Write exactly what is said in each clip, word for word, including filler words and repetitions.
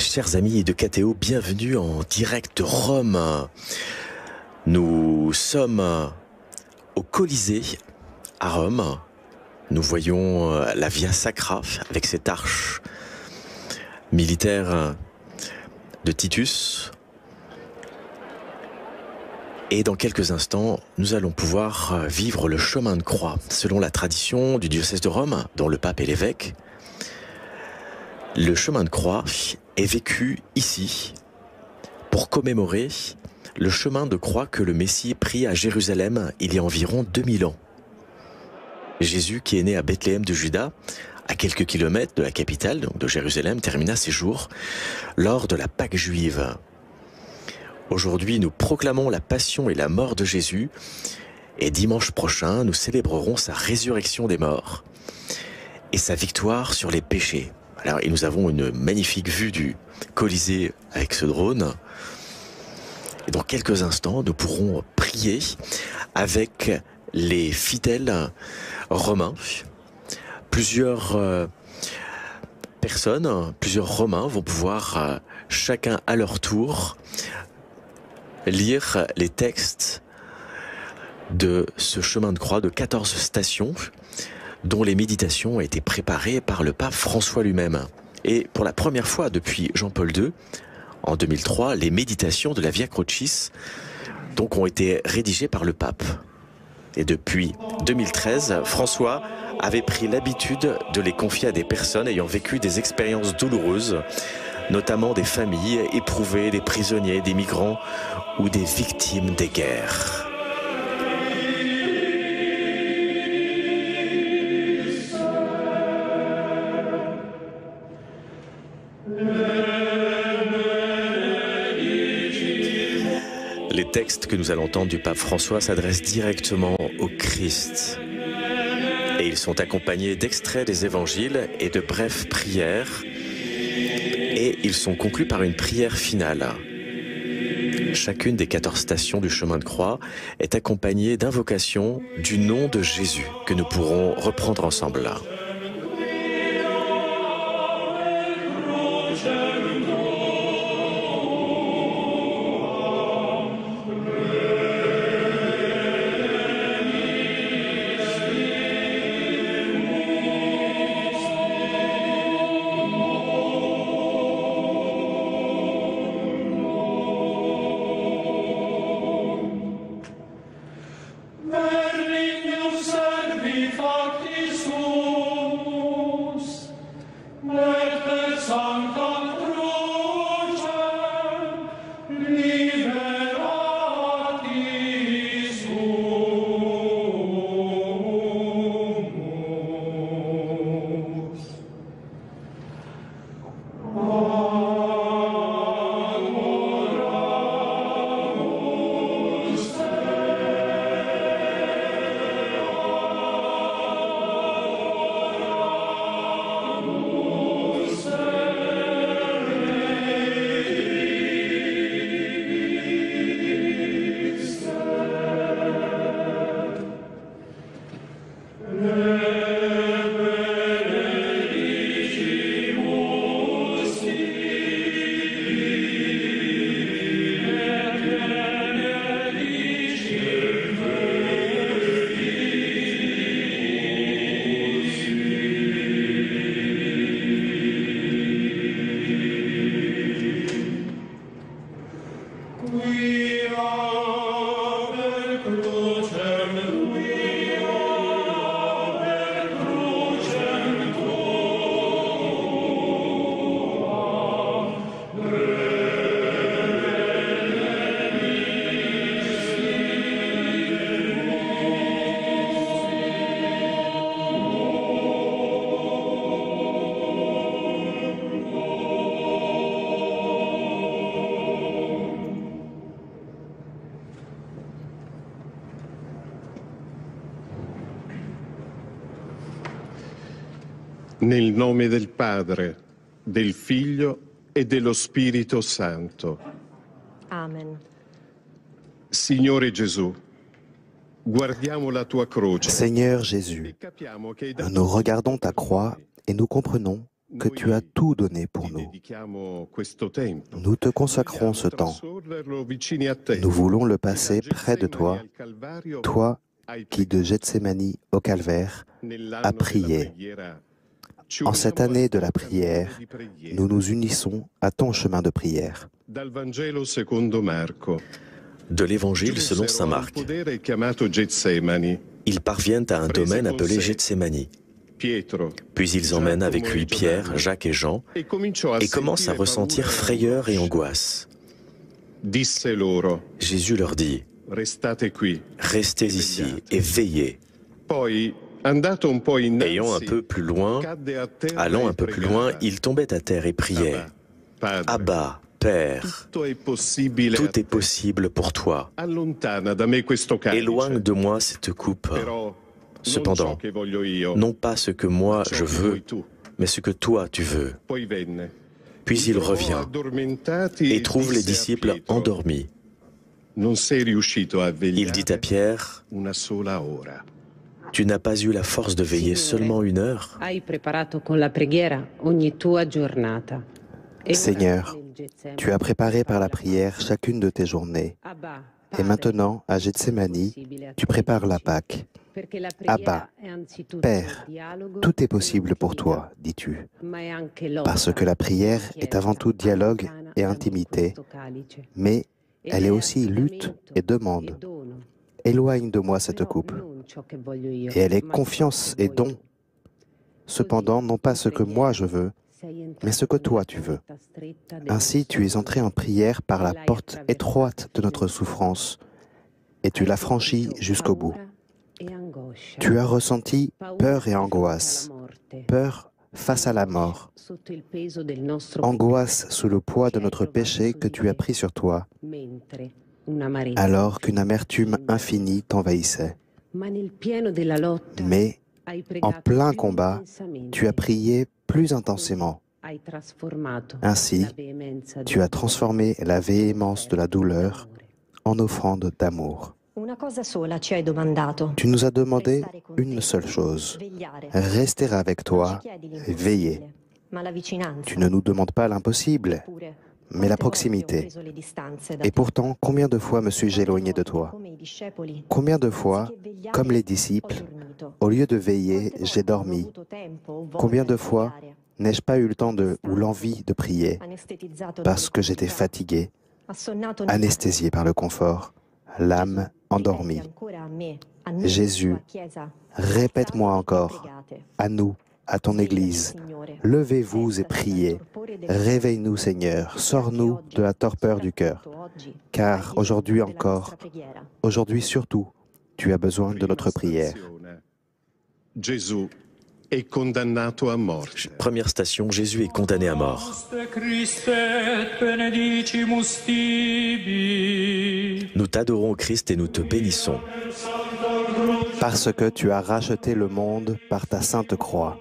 Chers amis de K T O, bienvenue en direct de Rome. Nous sommes au Colisée à Rome. Nous voyons la Via Sacra avec cette arche militaire de Titus. Et dans quelques instants, nous allons pouvoir vivre le chemin de croix. Selon la tradition du diocèse de Rome, dont le pape est l'évêque, le chemin de croix est vécu ici pour commémorer le chemin de croix que le Messie prit à Jérusalem il y a environ deux mille ans. Jésus, qui est né à Bethléem de Juda, à quelques kilomètres de la capitale, donc de Jérusalem, termina ses jours lors de la Pâque juive. Aujourd'hui, nous proclamons la passion et la mort de Jésus, et dimanche prochain, nous célébrerons sa résurrection des morts et sa victoire sur les péchés. Alors, et nous avons une magnifique vue du Colisée avec ce drone. Et dans quelques instants, nous pourrons prier avec les fidèles romains. Plusieurs euh, personnes, plusieurs Romains vont pouvoir, euh, chacun à leur tour, lire les textes de ce chemin de croix de quatorze stations, dont les méditations ont été préparées par le pape François lui-même. Et pour la première fois depuis Jean-Paul deux, en deux mille trois, les méditations de la Via Crucis donc, ont été rédigées par le pape. Et depuis deux mille treize, François avait pris l'habitude de les confier à des personnes ayant vécu des expériences douloureuses, notamment des familles éprouvées, des prisonniers, des migrants ou des victimes des guerres. Les textes que nous allons entendre du pape François s'adressent directement au Christ. Et ils sont accompagnés d'extraits des évangiles et de brèves prières. Et ils sont conclus par une prière finale. Chacune des quatorze stations du chemin de croix est accompagnée d'invocations du nom de Jésus que nous pourrons reprendre ensemble là. Nel nome del Padre, del Figlio e dello Spirito Santo. Amen. Signore Gesù, guardiamo la tua croce. Seigneur Jésus, nous regardons ta croix et nous comprenons que tu as tout donné pour nous. Nous te consacrons ce temps. Nous voulons le passer près de toi, toi qui de Gethsémani au Calvaire as prié. En cette année de la prière, nous nous unissons à ton chemin de prière. De l'Évangile selon saint Marc. Ils parviennent à un domaine appelé Gethsémani. Puis ils emmènent avec lui Pierre, Jacques et Jean et commencent à ressentir frayeur et angoisse. Jésus leur dit: restez ici et veillez. Ayant un peu plus loin, allant un peu plus loin, il tombait à terre et priait: Abba, Père, tout est possible pour toi. Éloigne de moi cette coupe. Cependant, non pas ce que moi je veux, mais ce que toi tu veux. Puis il revient et trouve les disciples endormis. Il dit à Pierre: tu n'as pas eu la force de veiller seulement une heure? Seigneur, tu as préparé par la prière chacune de tes journées. Et maintenant, à Gethsémani, tu prépares la Pâque. Abba, Père, tout est possible pour toi, dis-tu. Parce que la prière est avant tout dialogue et intimité, mais elle est aussi lutte et demande. Éloigne de moi cette coupe. Et elle est confiance et don. Cependant, non pas ce que moi je veux, mais ce que toi tu veux. Ainsi, tu es entré en prière par la porte étroite de notre souffrance, et tu l'as franchie jusqu'au bout. Tu as ressenti peur et angoisse, peur face à la mort, angoisse sous le poids de notre péché que tu as pris sur toi, alors qu'une amertume infinie t'envahissait. Mais, en plein combat, tu as prié plus intensément. Ainsi, tu as transformé la véhémence de la douleur en offrande d'amour. Tu nous as demandé une seule chose, rester avec toi et veiller. Tu ne nous demandes pas l'impossible, mais la proximité. Et pourtant, combien de fois me suis-je éloigné de toi? Combien de fois, comme les disciples, au lieu de veiller, j'ai dormi? Combien de fois n'ai-je pas eu le temps de, ou l'envie de prier, parce que j'étais fatigué, anesthésié par le confort, l'âme endormie? Jésus, répète-moi encore, à nous, à ton Église, levez-vous et priez, réveille-nous Seigneur, sors-nous de la torpeur du cœur, car aujourd'hui encore, aujourd'hui surtout, tu as besoin de notre prière. Première station, Jésus est condamné à mort. Nous t'adorons Christ et nous te bénissons. Parce que tu as racheté le monde par ta sainte croix.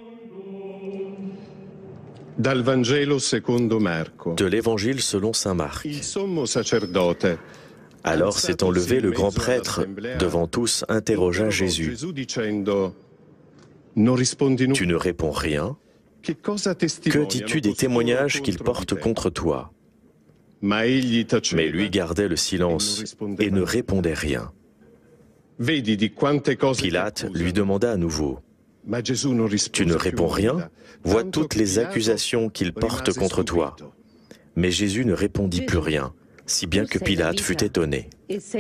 De l'Évangile selon saint Marc. Alors s'étant levé, le grand prêtre, devant tous, interrogea Jésus. Tu ne réponds rien? Que dis-tu des témoignages qu'ils portent contre toi? Mais lui gardait le silence et ne répondait rien. Pilate lui demanda à nouveau. Tu ne réponds rien? Vois toutes les accusations qu'ils portent contre toi. Mais Jésus ne répondit plus rien, si bien que Pilate fut étonné.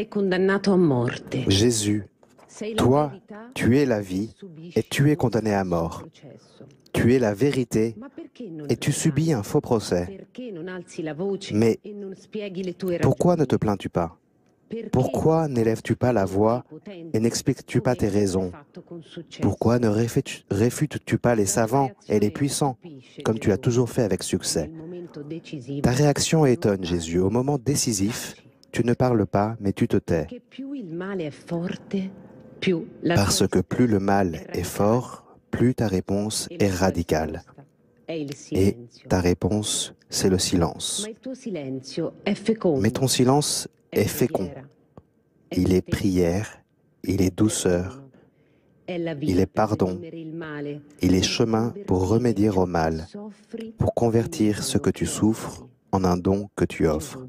Jésus, toi, tu es la vie et tu es condamné à mort. Tu es la vérité et tu subis un faux procès. Mais pourquoi ne te plains-tu pas? Pourquoi n'élèves-tu pas la voix et n'expliques-tu pas tes raisons? Pourquoi ne réfutes-tu pas les savants et les puissants, comme tu l'as toujours fait avec succès? Ta réaction étonne Jésus. Au moment décisif, tu ne parles pas, mais tu te tais. Parce que plus le mal est fort, plus ta réponse est radicale. Et ta réponse, c'est le silence. Mais ton silence est fécond. Il est prière, il est douceur, il est pardon, il est chemin pour remédier au mal, pour convertir ce que tu souffres en un don que tu offres.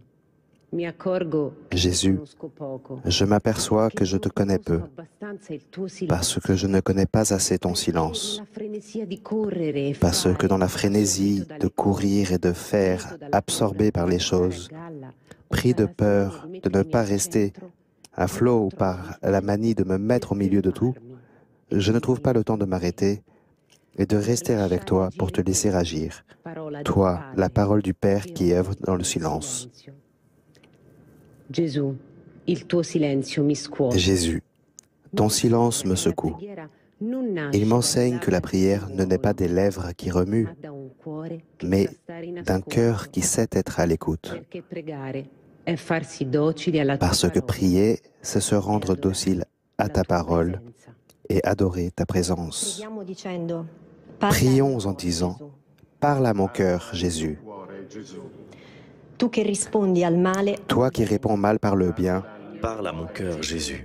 Jésus, je m'aperçois que je te connais peu, parce que je ne connais pas assez ton silence, parce que dans la frénésie de courir et de faire, absorbé par les choses, pris de peur de ne pas rester à flot ou par la manie de me mettre au milieu de tout, je ne trouve pas le temps de m'arrêter et de rester avec toi pour te laisser agir, toi, la parole du Père qui œuvre dans le silence. Jésus, ton silence me secoue. Il m'enseigne que la prière ne naît pas des lèvres qui remuent, mais d'un cœur qui sait être à l'écoute. Parce que prier, c'est se rendre docile à ta parole et adorer ta présence. Prions en disant, parle à mon cœur, Jésus. Toi qui réponds mal par le bien, parle à mon cœur, Jésus.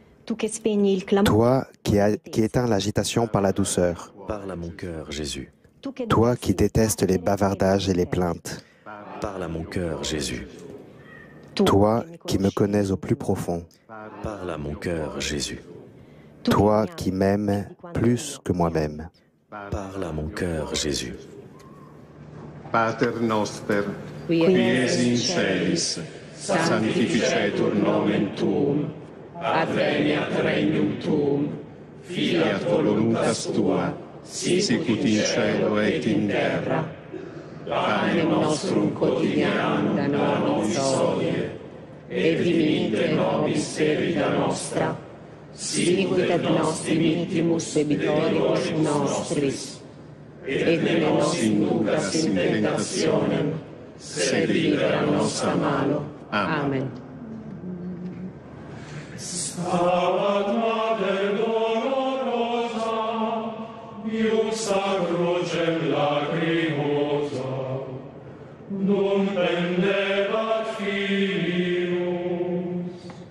Toi qui, a, qui éteins l'agitation par la douceur, parle à mon cœur, Jésus. Toi qui détestes les bavardages et les plaintes, parle à mon cœur, Jésus. Toi qui me connais au plus profond, parle à mon cœur, Jésus. Toi qui m'aimes plus que moi-même, parle à mon cœur, Jésus. Pater noster, qui es in celis, sanctificetur nomen tuum, adveniat regnum tuum, fiat voluntas tua, sicut in cielo et in terra. Panem nostrum quotidianum da nobis hodie, et dimitte nobis debita nostra, sicut et nostri dimittimus debitoribus nostris, et ne nos inducas in tentationem, sed libera nos a malo. Amen. Stabat Mater dolorosa, iusa crucem lacrimosa, dum pendebat filius.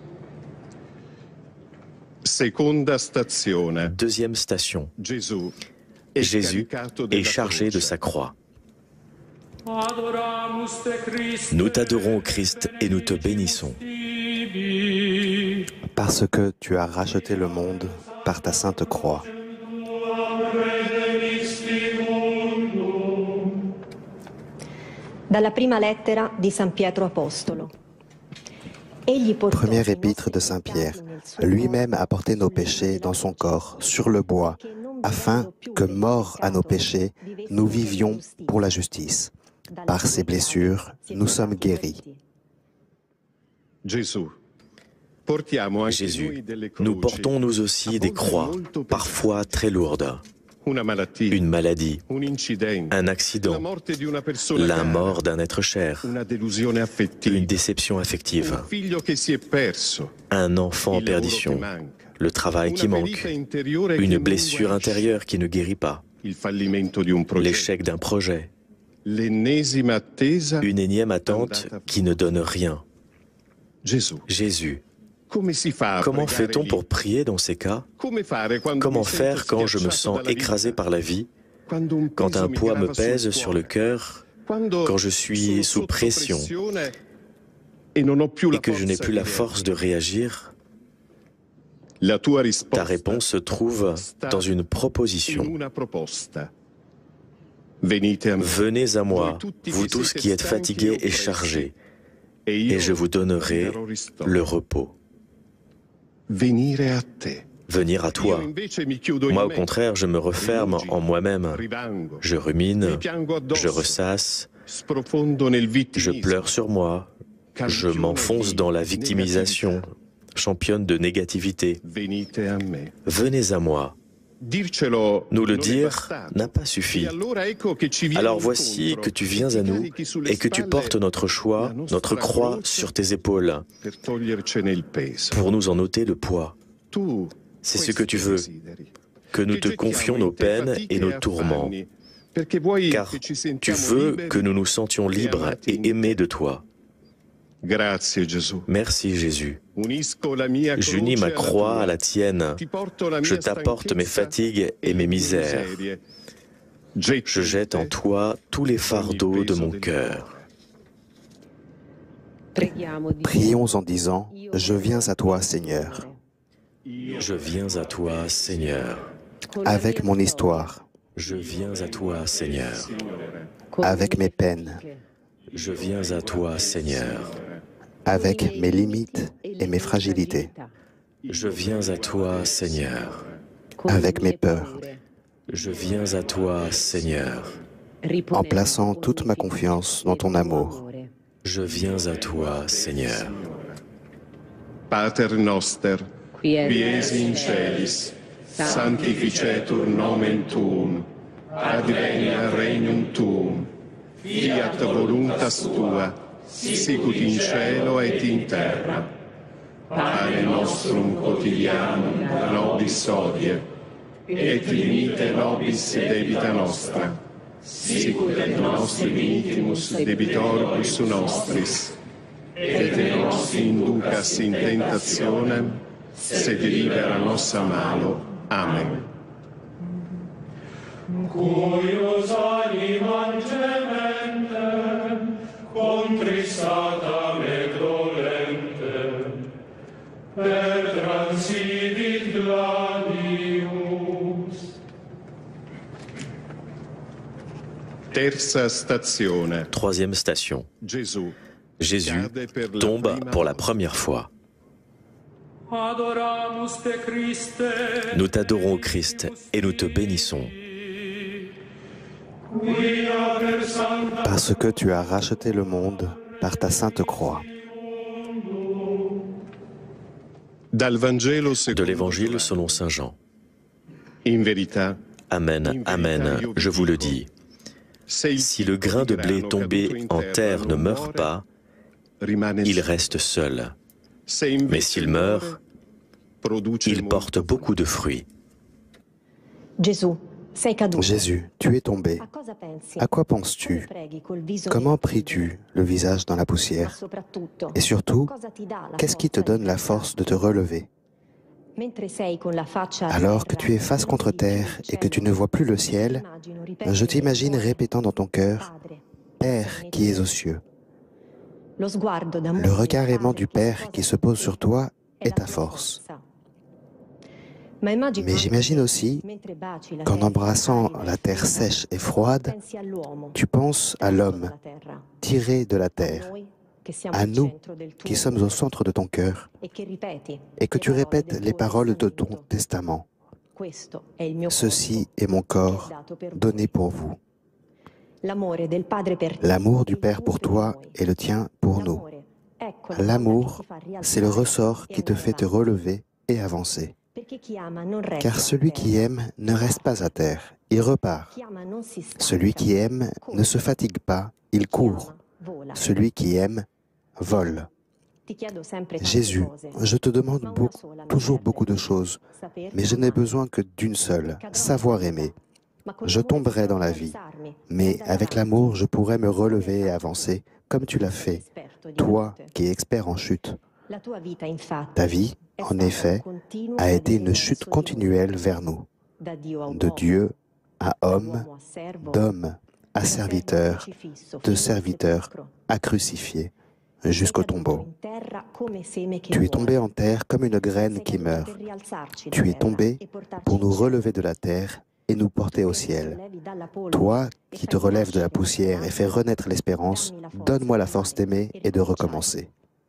Seconda stazione. Deuxième station. Jésus Jésus est chargé de sa croix. Nous t'adorons, Christ, et nous te bénissons. Parce que tu as racheté le monde par ta sainte croix. Première épître de Saint Pierre. Lui-même a porté nos péchés dans son corps, sur le bois, afin que, morts à nos péchés, nous vivions pour la justice. Par ses blessures, nous sommes guéris. Jésus, Jésus, nous portons nous aussi des croix, parfois très lourdes. Une maladie, un accident, la mort d'un être cher, une déception affective, un enfant en perdition, le travail qui manque, une blessure intérieure qui ne guérit pas, l'échec d'un projet, une énième attente qui ne donne rien. Jésus, comment fait-on pour prier dans ces cas? Comment faire quand je me sens écrasé par la vie, quand un poids me pèse sur le cœur, quand je suis sous pression et que je n'ai plus la force de réagir? Ta réponse se trouve dans une proposition. Venez à moi, vous tous qui êtes fatigués et chargés, et je vous donnerai le repos. Venir à toi. Moi, au contraire, je me referme en moi-même. Je rumine, je ressasse, je pleure sur moi, je m'enfonce dans la victimisation, championne de négativité. Venez à moi. Nous le dire n'a pas suffi. Alors voici que tu viens à nous et que tu portes notre choix, notre croix sur tes épaules pour nous en ôter le poids. C'est ce que tu veux, que nous te confions nos peines et nos tourments, car tu veux que nous nous sentions libres et aimés de toi. Grazie Gesù. Merci Jésus. Unisco la mia J'unis ma croce alla croix à tua. la tienne. Ti porto la mia Je t'apporte mes stanchezza fatigues et mes misères. miserie. Je jette en toi tous les fardeaux de mon cœur. Prions en disant, je viens à toi, Seigneur, Je viens à toi, Seigneur. avec mon histoire, Je viens à toi, Seigneur. avec mes peines, Je viens à toi, Seigneur. avec mes limites et mes fragilités, Je viens à toi, Seigneur. avec mes peurs, Je viens à toi, Seigneur. en plaçant toute ma confiance dans ton amour. Je viens à toi, Seigneur. Pater noster, qui es in celis, sanctificetur nomen tuum, advenia regnum tuum, fiat voluntas tua, sicut in cielo et in terra. Pane nostrum quotidianum nobis hodie, et dimite nobis debita nostra, sicut et nos dimitimus debitoribus nostris, et ne nos inducas in tentationem, sed libera nos a malo. Amen. Cuius animam gementem, contristatam et dolentem, per transidit gladius. Terza stazione. Troisième station. Gesù. Jésus tombe pour la première fois. Adoramus te Christe, Nous t'adorons, Christ, et nous te bénissons, quia per sancta Parce que tu as racheté le monde par ta sainte croix. Dal Vangelo de secondo l'Évangile selon saint Jean. In verità, Amen, amen, je vous le dis. Si le grain de blé tombé en terre ne meurt pas, il reste seul. Mais s'il meurt, il porte beaucoup de fruits. Jésus, tu es tombé. À quoi penses-tu? Comment pries-tu, le visage dans la poussière? Et surtout, qu'est-ce qui te donne la force de te relever? Alors que tu es face contre terre et que tu ne vois plus le ciel, je t'imagine répétant dans ton cœur, « Père qui es aux cieux ». Le regard aimant du Père qui se pose sur toi est ta force. Mais j'imagine aussi qu'en embrassant la terre sèche et froide, tu penses à l'homme tiré de la terre, à nous qui sommes au centre de ton cœur, et que tu répètes les paroles de ton testament. Ceci est mon corps donné pour vous. L'amour du Père pour toi et le tien pour nous. L'amour, c'est le ressort qui te fait te relever et avancer. Car celui qui aime ne reste pas à terre, il repart. Celui qui aime ne se fatigue pas, il court. Celui qui aime vole. Jésus, je te demande beaucoup, toujours beaucoup de choses, mais je n'ai besoin que d'une seule, savoir aimer. Je tomberai dans la vie, mais avec l'amour, je pourrai me relever et avancer, comme tu l'as fait, toi qui es expert en chute. Ta vie, en effet, a été une chute continuelle vers nous, de Dieu à homme, d'homme à serviteur, de serviteur à crucifié, jusqu'au tombeau. Tu es tombé en terre comme une graine qui meurt. Tu es tombé pour nous relever de la terre et nous porter au ciel. Toi qui te relèves de la poussière et fais renaître l'espérance, donne-moi la force d'aimer et de recommencer.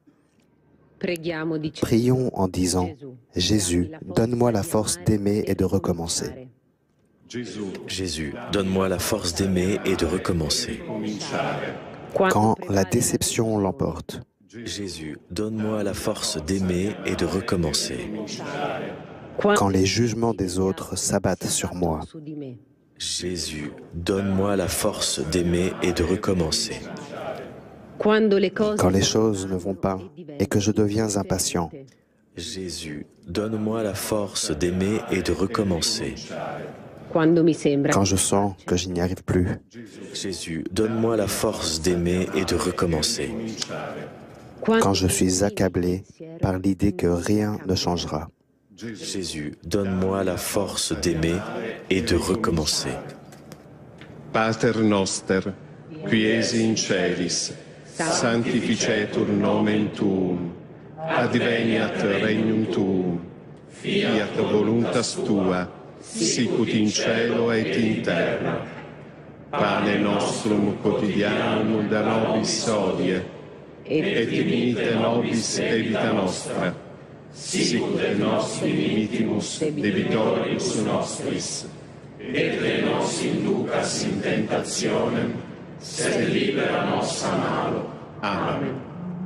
Prions en disant, Jésus, donne-moi la force d'aimer et de recommencer. Jésus, donne-moi la force d'aimer et de recommencer. Quand la déception l'emporte, Jésus, donne-moi la force d'aimer et de recommencer. quand les jugements des autres s'abattent sur moi, Jésus, donne-moi la force d'aimer et de recommencer. quand les choses ne vont pas et que je deviens impatient, Jésus, donne-moi la force d'aimer et de recommencer. quand je sens que je n'y arrive plus, Jésus, donne-moi la force d'aimer et de recommencer. quand je suis accablé par l'idée que rien ne changera. Jésus, donne-moi la force d'aimer et de recommencer. Pater noster, qui esi in celis, sanctificetur nomen tuum, adveniat regnum tuum, fiat voluntas tua, sicut in cielo et in terra. Pane nostrum quotidianum da nobis hodie, et dimitte nobis debita nostra, sicut et nos dimittimus debitoribus nostris, et ne nos inducas in tentationem, sed libera nos a malo. Amen.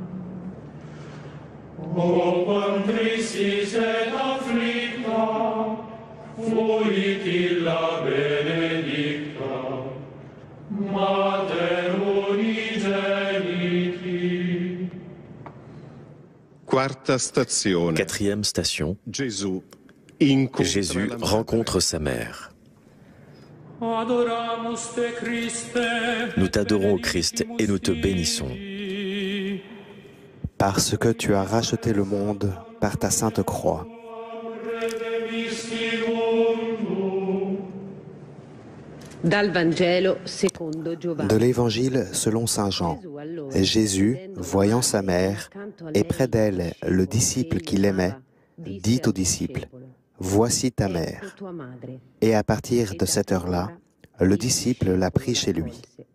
O quam tristis et afflicta, fuit illa benedicta, Mater unigeniti. Quarta stazione. Quatrième station. Jésus Jésus rencontre sa mère. Nous t'adorons, Christ, et nous te bénissons. Parce que tu as racheté le monde par ta sainte croix. De l'Évangile selon saint Jean, Jésus, voyant sa mère, et près d'elle le disciple qu'il aimait, dit aux disciples, « Voici ta mère. » Et à partir de cette heure-là, le disciple l'a pris chez lui.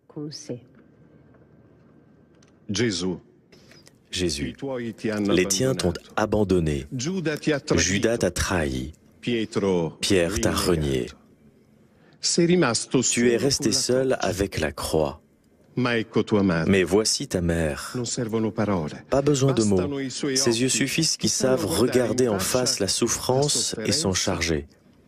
Jésus. Jésus, les tiens t'ont abandonné, Judas t'a trahi, Pierre t'a renié. Tu es resté seul avec la croix. Mais voici ta mère. Pas besoin de mots. Ses yeux suffisent qui savent regarder en face la souffrance et s'en charger.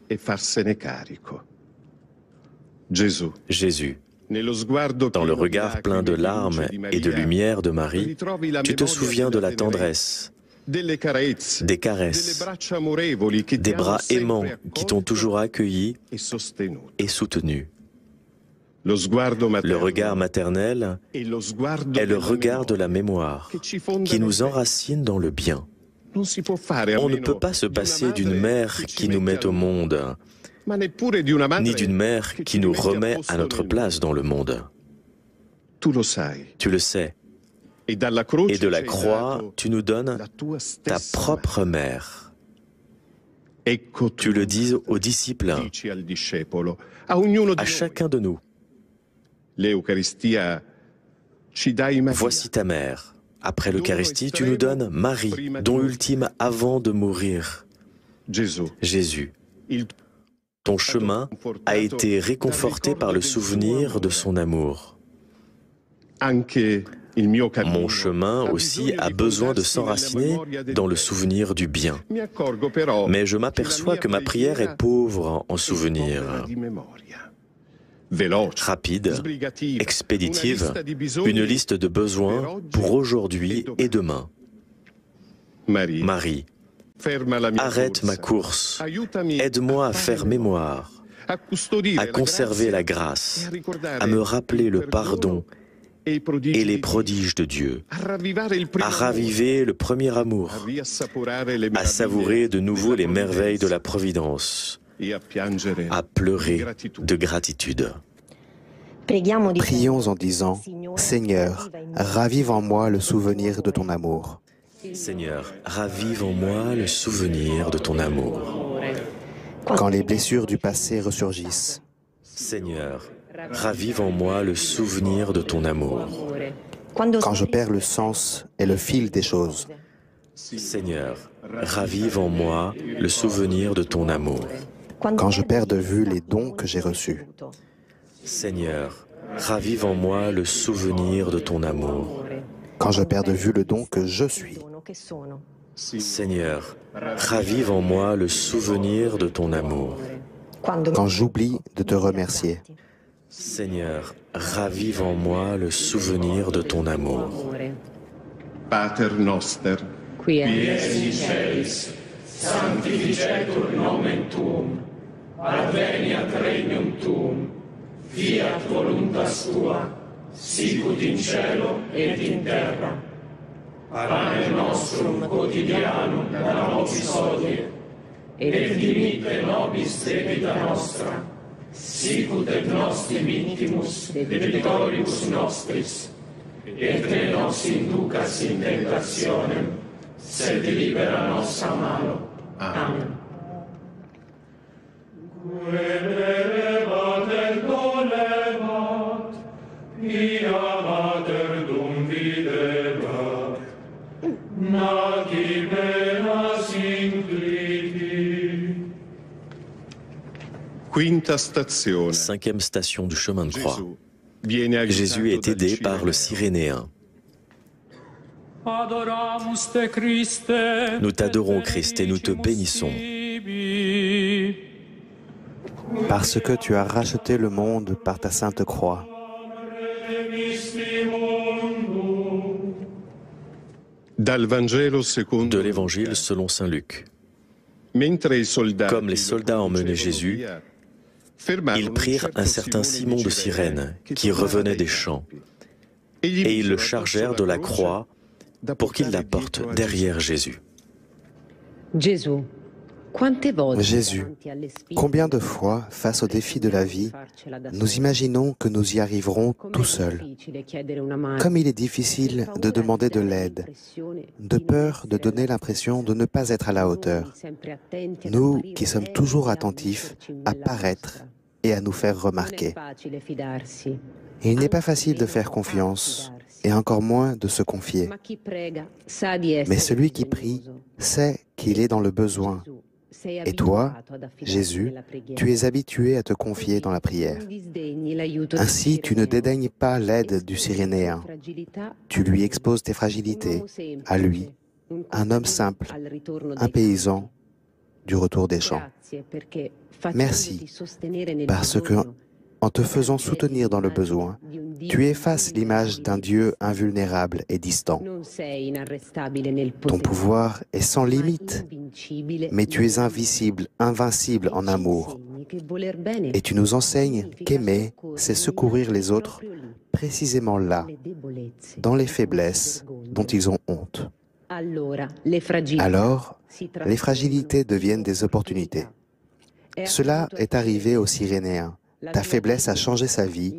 Jésus, dans le regard plein de larmes et de lumière de Marie, tu te souviens de la tendresse, des caresses, des bras aimants qui t'ont toujours accueilli et soutenu. Le regard maternel est le regard de la mémoire qui nous enracine dans le bien. On ne peut pas se passer d'une mère qui nous met au monde, ni d'une mère qui nous remet à notre place dans le monde. Tu le sais. Et de la croix, tu nous donnes ta propre mère. Tu le dis aux disciples, à chacun de nous. Voici ta mère. Après l'Eucharistie, tu nous donnes Marie, don ultime avant de mourir. Jésus, ton chemin a été réconforté par le souvenir de son amour. Mon chemin aussi a besoin de s'enraciner dans le souvenir du bien. Mais je m'aperçois que ma prière est pauvre en souvenirs. Rapide, expéditive, une liste de besoins pour aujourd'hui et demain. Marie, arrête ma course, aide-moi à faire mémoire, à conserver la grâce, à me rappeler le pardon et les prodiges de Dieu, à raviver le premier amour, à savourer de nouveau les merveilles de la Providence, à pleurer de gratitude. Prions en disant, « Seigneur, ravive en moi le souvenir de ton amour. » Seigneur, ravive en moi le souvenir de ton amour. Quand les blessures du passé ressurgissent. Seigneur, ravive en moi le souvenir de ton amour. Quand je perds le sens et le fil des choses. Seigneur, ravive en moi le souvenir de ton amour. Quand je perds de vue les dons que j'ai reçus. Seigneur, ravive en moi le souvenir de ton amour. Quand je perds de vue le don que je suis. Seigneur, ravive en moi le souvenir de ton amour. Quand j'oublie de te remercier. Seigneur, ravive en moi le souvenir de ton amour. Pater noster, qui es in celis, sanctificetur nomen tuum, adveniat regnum tuum, fiat voluntas tua, sicut in cielo et in terra. Pane nostrum quotidianum da nobis hodie, et dimitte nobis debita nostra, sicut et nos dimittimus debitoribus nostris, et ne nos inducas in tentationem, sed libera nos a malo. Amen. Querebat et dolebat, pia mater dum videbat, naci penas incliti. Quinta stazione. Cinquième station du chemin de croix. Gesù Jésus est aidé par le Cyrénéen. Nous t'adorons, Christ, et nous te bénissons. Parce que tu as racheté le monde par ta sainte croix. De l'Évangile selon saint Luc. Comme les soldats emmenaient Jésus, ils prirent un certain Simon de Cyrène, qui revenait des champs, et ils le chargèrent de la croix pour qu'il la porte derrière Jésus. Jésus, combien de fois, face au défi de la vie, nous imaginons que nous y arriverons tout seuls. Comme il est difficile de demander de l'aide, de peur de donner l'impression de ne pas être à la hauteur. Nous qui sommes toujours attentifs à paraître et à nous faire remarquer. Il n'est pas facile de faire confiance, et encore moins de se confier. Mais celui qui prie sait qu'il est dans le besoin. Et toi, Jésus, tu es habitué à te confier dans la prière. Ainsi, tu ne dédaignes pas l'aide du Cyrénéen. Tu lui exposes tes fragilités, à lui, un homme simple, un paysan du retour des champs. Merci, parce que, en te faisant soutenir dans le besoin, tu effaces l'image d'un Dieu invulnérable et distant. Ton pouvoir est sans limite, mais tu es invisible, invincible en amour. Et tu nous enseignes qu'aimer, c'est secourir les autres précisément là, dans les faiblesses dont ils ont honte. Alors, les fragilités deviennent des opportunités. Cela est arrivé aux Cyrénéens. Ta faiblesse a changé sa vie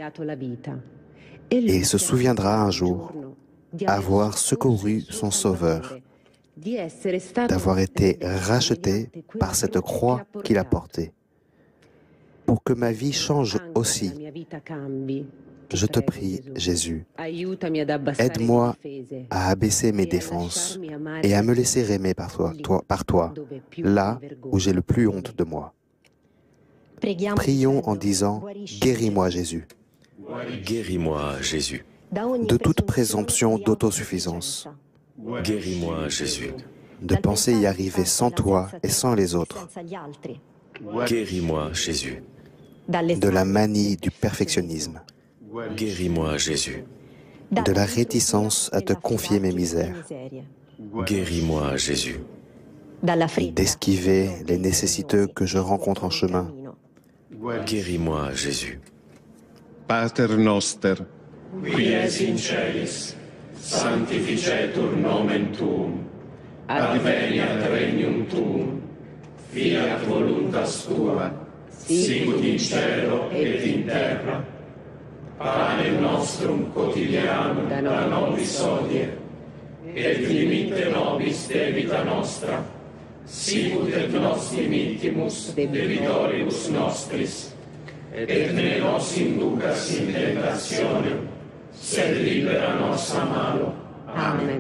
et il se souviendra un jour avoir secouru son Sauveur, d'avoir été racheté par cette croix qu'il a portée. Pour que ma vie change aussi, je te prie, Jésus, aide-moi à abaisser mes défenses et à me laisser aimer par toi, toi, par toi, là où j'ai le plus honte de moi. Prions en disant « Guéris-moi, Jésus ». Guéris-moi, Jésus. De toute présomption d'autosuffisance. Guéris-moi, Jésus. De penser y arriver sans toi et sans les autres. Guéris-moi, Jésus. De la manie du perfectionnisme. Guéris-moi, Jésus. De la réticence à te confier mes misères. Guéris-moi, Jésus. D'esquiver les nécessiteux que je rencontre en chemin. Guéris-moi, Jésus. Pater noster, qui es in celis, sanctificetur nomen tuum, adveniat regnum tuum, fiat voluntas tua, sicut in cielo et in terra. Panem nostrum quotidianum da nobis hodie, et dimitte nobis debita nostra, sicut et nos dimittimus debitoribus nostris, et ne nos inducas in tentationem, sed libera nos a malo. Amen.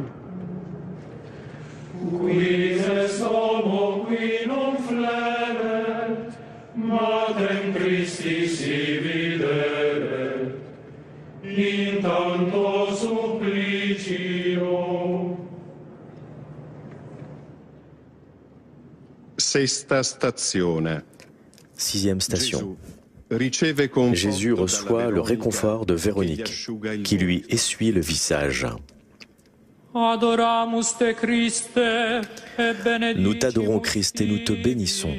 Quis est homo qui non flebet, matrem Christi si videret, in tanto supplicio. Sesta stazione. Sixième station. Jésus reçoit le réconfort de Véronique, qui lui essuie le visage. Nous t'adorons, Christ, et nous te bénissons.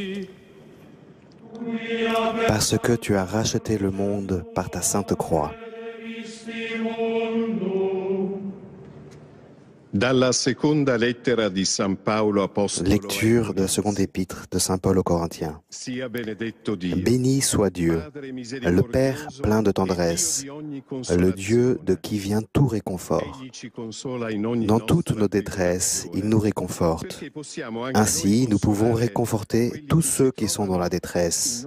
Parce que tu as racheté le monde par ta sainte croix. Dalla seconda lettera di San Paolo apostolo. Lecture de la seconde épître de Saint Paul aux Corinthiens. Sia benedetto Dio. Béni soit Dieu, le Père plein de tendresse, le Dieu de qui vient tout réconfort. Dans toutes nos détresses, il nous réconforte. Ainsi, nous pouvons réconforter tous ceux qui sont dans la détresse.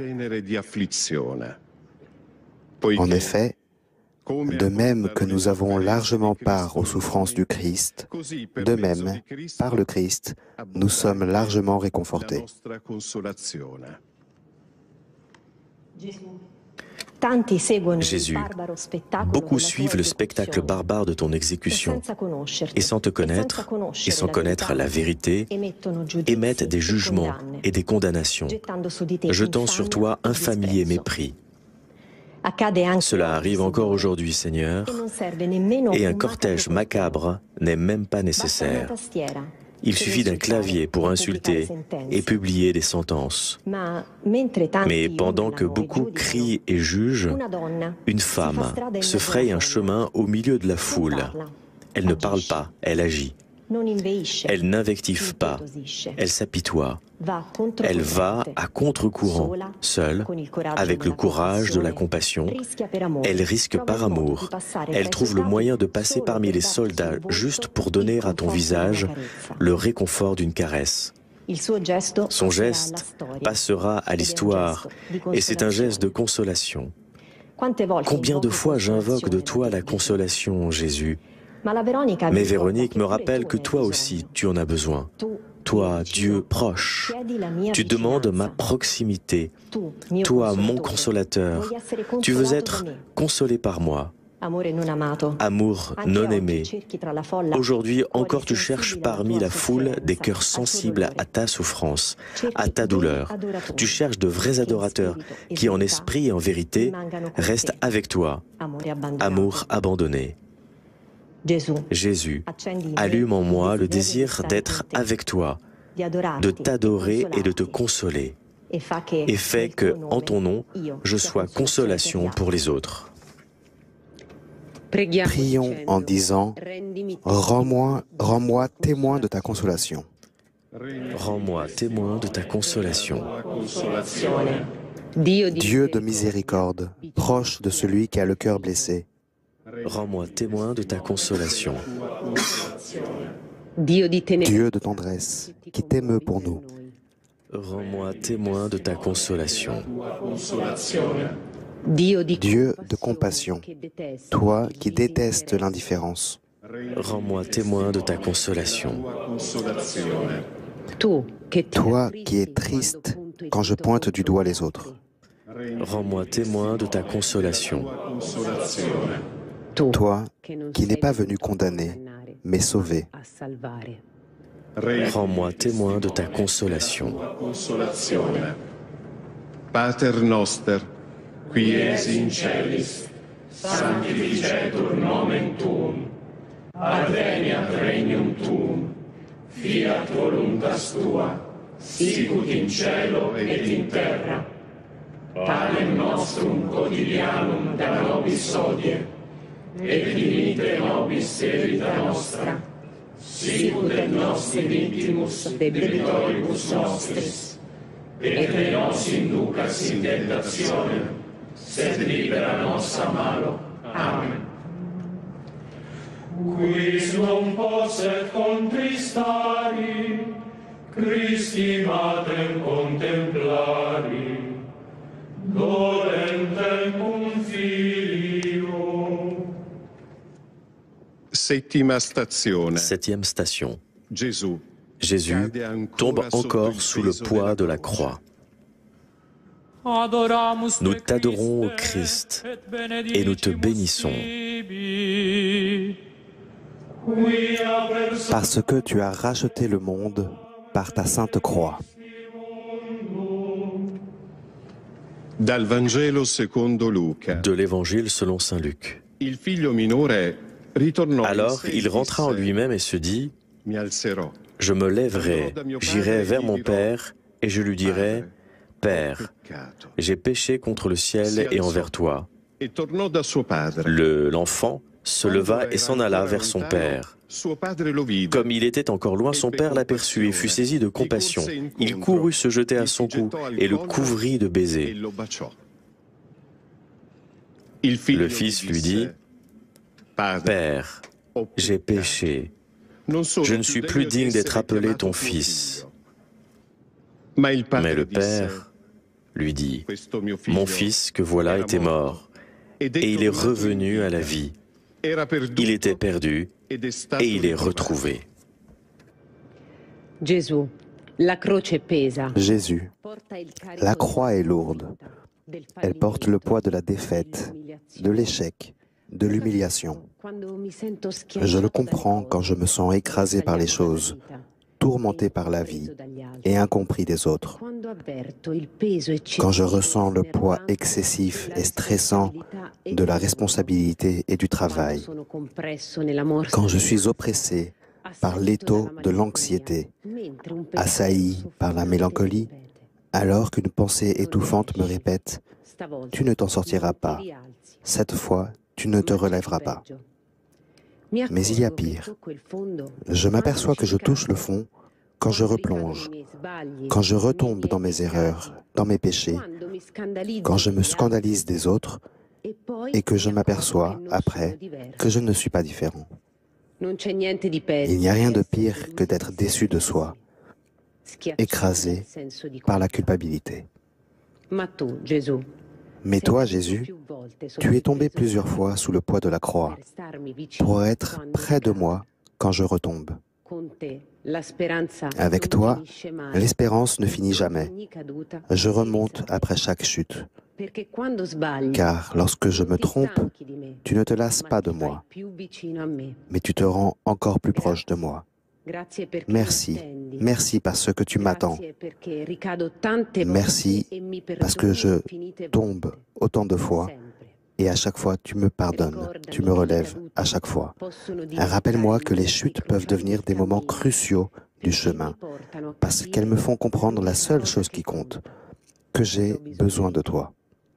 En effet, de même que nous avons largement part aux souffrances du Christ, de même, par le Christ, nous sommes largement réconfortés. Jésus, beaucoup suivent le spectacle barbare de ton exécution et sans te connaître et sans connaître la vérité, émettent des jugements et des condamnations, jetant sur toi infamie et mépris. Cela arrive encore aujourd'hui, Seigneur, et un cortège macabre n'est même pas nécessaire. Il suffit d'un clavier pour insulter et publier des sentences. Mais pendant que beaucoup crient et jugent, une femme se fraye un chemin au milieu de la foule. Elle ne parle pas, elle agit. Elle n'invective pas, elle s'apitoie. Elle va à contre-courant, seule, avec le courage de la compassion. Elle risque par amour. Elle trouve le moyen de passer parmi les soldats juste pour donner à ton visage le réconfort d'une caresse. Son geste passera à l'histoire et c'est un geste de consolation. Combien de fois j'invoque de toi la consolation, Jésus? Mais Véronique me rappelle que toi aussi, tu en as besoin. Toi, Dieu proche, tu demandes ma proximité. Toi, mon consolateur, tu veux être consolé par moi. Amour non aimé. Aujourd'hui encore tu cherches parmi la foule des cœurs sensibles à ta souffrance, à ta douleur. Tu cherches de vrais adorateurs qui en esprit et en vérité restent avec toi. Amour abandonné. Jésus, allume en moi le désir d'être avec toi, de t'adorer et de te consoler, et fais que, en ton nom, je sois consolation pour les autres. Prions en disant « Rends-moi, rends-moi témoin de ta consolation. » Rends-moi témoin de ta consolation. Dieu de miséricorde, proche de celui qui a le cœur blessé, rends-moi témoin de ta consolation. Dieu de tendresse, qui t'émeut pour nous, rends-moi témoin de ta consolation. Dieu de compassion, toi qui détestes l'indifférence, rends-moi témoin de ta consolation. Toi qui es triste quand je pointe du doigt les autres, rends-moi témoin de ta consolation. Toi qui n'es pas venu condamner, mais sauver, rends-moi témoin de ta consolation. Pater noster, qui es in celis, sanctificetur nomen tuum, adveniat regnum tuum, fiat voluntas tua, sicut in cielo et in terra. Panem nostrum quotidianum da nobis hodie, et dimitte nobis debita nostra, sicut et nos dimittimus debitoribus nostris, et ne nos inducas in tentationem, sed libera nos a malo. Amen. Quis non posset contristari, Christi mater contemplari, dolentem cum filio. Settima stazione. Septième station. Gesù. Jésus tombe encore sous le poids de la croix. Nous t'adorons, ô Christ, et nous te bénissons. Parce que tu as racheté le monde par ta sainte croix. Dal Vangelo secondo Luca. De l'Évangile selon saint Luc. Il figlio minore ritornò. Alors il rentra en lui-même et se dit: Je me lèverai, j'irai vers mon père et je lui dirai: Père, j'ai péché contre le ciel et envers toi. Le, l'enfant se leva et s'en alla vers son père. Comme il était encore loin, son père l'aperçut et fut saisi de compassion. Il courut se jeter à son cou et le couvrit de baisers. Le fils lui dit, « Père, j'ai péché. Je ne suis plus digne d'être appelé ton fils. » Mais le père lui dit, « Mon fils que voilà était mort, et il est revenu à la vie. Il était perdu, et il est retrouvé. » Jésus, la croix est lourde. Elle porte le poids de la défaite, de l'échec, de l'humiliation. Je le comprends quand je me sens écrasé par les choses, tourmenté par la vie et incompris des autres. Quand je ressens le poids excessif et stressant de la responsabilité et du travail, quand je suis oppressé par l'étau de l'anxiété, assailli par la mélancolie, alors qu'une pensée étouffante me répète « Tu ne t'en sortiras pas, cette fois tu ne te relèveras pas ». Mais il y a pire. Je m'aperçois que je touche le fond quand je replonge, quand je retombe dans mes erreurs, dans mes péchés, quand je me scandalise des autres et que je m'aperçois, après, que je ne suis pas différent. Il n'y a rien de pire que d'être déçu de soi, écrasé par la culpabilité. Mais toi, Jésus, tu es tombé plusieurs fois sous le poids de la croix pour être près de moi quand je retombe. Avec toi, l'espérance ne finit jamais. Je remonte après chaque chute. Car lorsque je me trompe, tu ne te lasses pas de moi, mais tu te rends encore plus proche de moi. Merci, merci parce que tu m'attends. Merci parce que je tombe autant de fois et à chaque fois tu me pardonnes, tu me relèves à chaque fois. Rappelle-moi que les chutes peuvent devenir des moments cruciaux du chemin parce qu'elles me font comprendre la seule chose qui compte, que j'ai besoin de toi.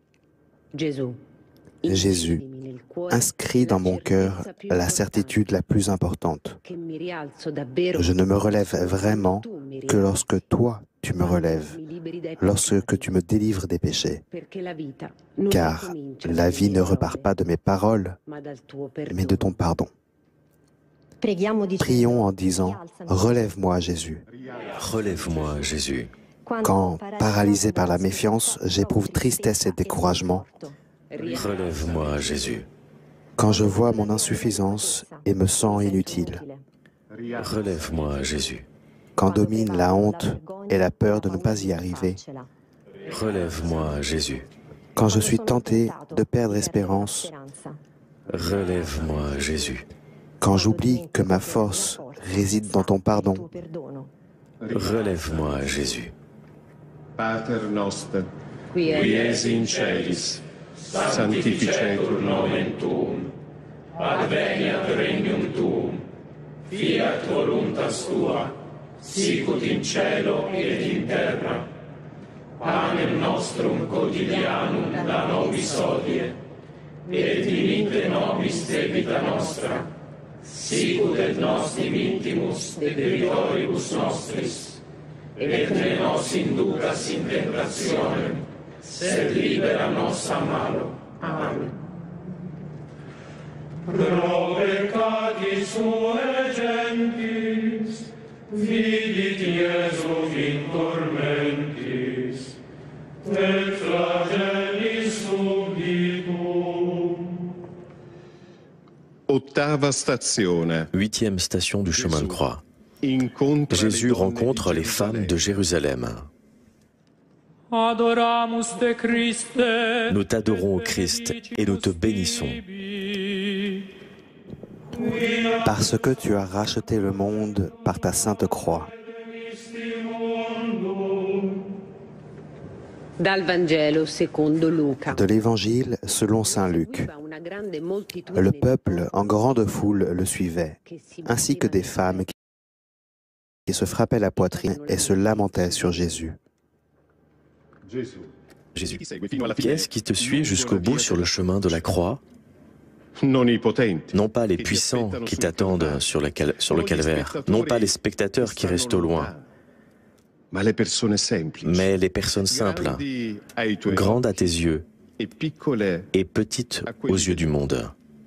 Jésus, inscris dans mon cœur la certitude la plus importante. Je ne me relève vraiment que lorsque toi, tu me relèves, lorsque tu me délivres des péchés. Car la vie ne repart pas de mes paroles, mais de ton pardon. Prions en disant « Relève-moi, Jésus ». Relève-moi, Jésus. Quand, paralysé par la méfiance, j'éprouve tristesse et découragement, relève-moi, Jésus. Quand je vois mon insuffisance et me sens inutile, relève-moi, Jésus. Quand domine la honte et la peur de ne pas y arriver, relève-moi, Jésus. Quand je suis tenté de perdre espérance, relève-moi, Jésus. Quand j'oublie que ma force réside dans ton pardon, relève-moi, Jésus. Pater noster, qui es in celis, sanctificetur nomen tuum, adveniat regnum tuum, fiat voluntas tua, sicut in cielo et in terra. Panem nostrum quotidianum da nobis hodie, et dimitte nobis debita nostra, sicut et nos dimittimus de debitoribus nostris, et ne nos inducas in tentationem, sed libera nos a malo. Amen. Pro peccatis suae gentis, vidit Iesus in tormentis, et flagellis subitum. Ottava stazione. Huitième station du chemin de croix. Jésus rencontre les femmes de Jérusalem. Nous t'adorons, Christ, et nous te bénissons. parce que tu as racheté le monde par ta sainte croix. De l'Évangile selon saint Luc. Le peuple en grande foule le suivait, ainsi que des femmes qui se frappaient la poitrine et se lamentaient sur Jésus. Jésus, qui est-ce qui te suit jusqu'au bout sur le chemin de la croix? non pas les puissants qui t'attendent sur, sur le calvaire, non pas les spectateurs qui restent au loin, mais les personnes simples, grandes à tes yeux et petites aux yeux du monde.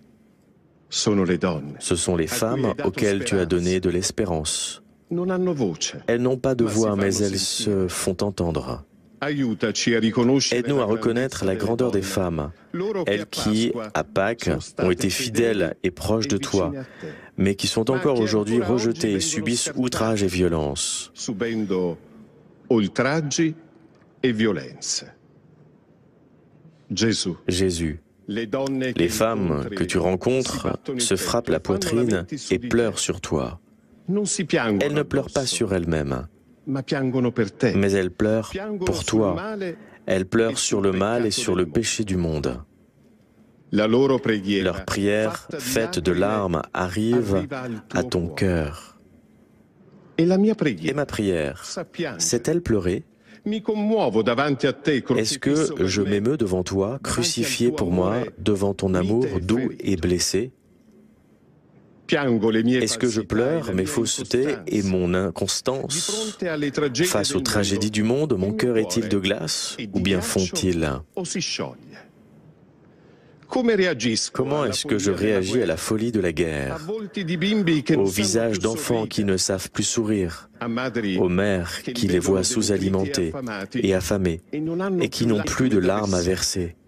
Ce sont les femmes auxquelles tu as donné de l'espérance. Elles n'ont pas de voix, mais elles se font entendre. Aide-nous à reconnaître la grandeur des femmes, elles qui, à Pâques, ont été fidèles et proches de toi, mais qui sont encore aujourd'hui rejetées et subissent outrages et violences. Jésus, les femmes que tu rencontres se frappent la poitrine et pleurent sur toi. Elles ne pleurent pas sur elles-mêmes, mais elles pleurent pour toi. Elles pleurent sur le mal et sur le péché du monde. Leur prière, faite de larmes, arrive à ton cœur. Et ma prière, sait-elle pleurer? Est-ce que je m'émeus devant toi, crucifié pour moi, devant ton amour doux et blessé? Est-ce que je pleure mes faussetés et mon inconstance? Face aux tragédies du monde, mon cœur est-il de glace ou bien fond-il? Comment est-ce que je réagis à la folie de la guerre, aux visages d'enfants qui ne savent plus sourire, aux mères qui les voient sous-alimentées et affamées et qui n'ont plus de larmes à verser?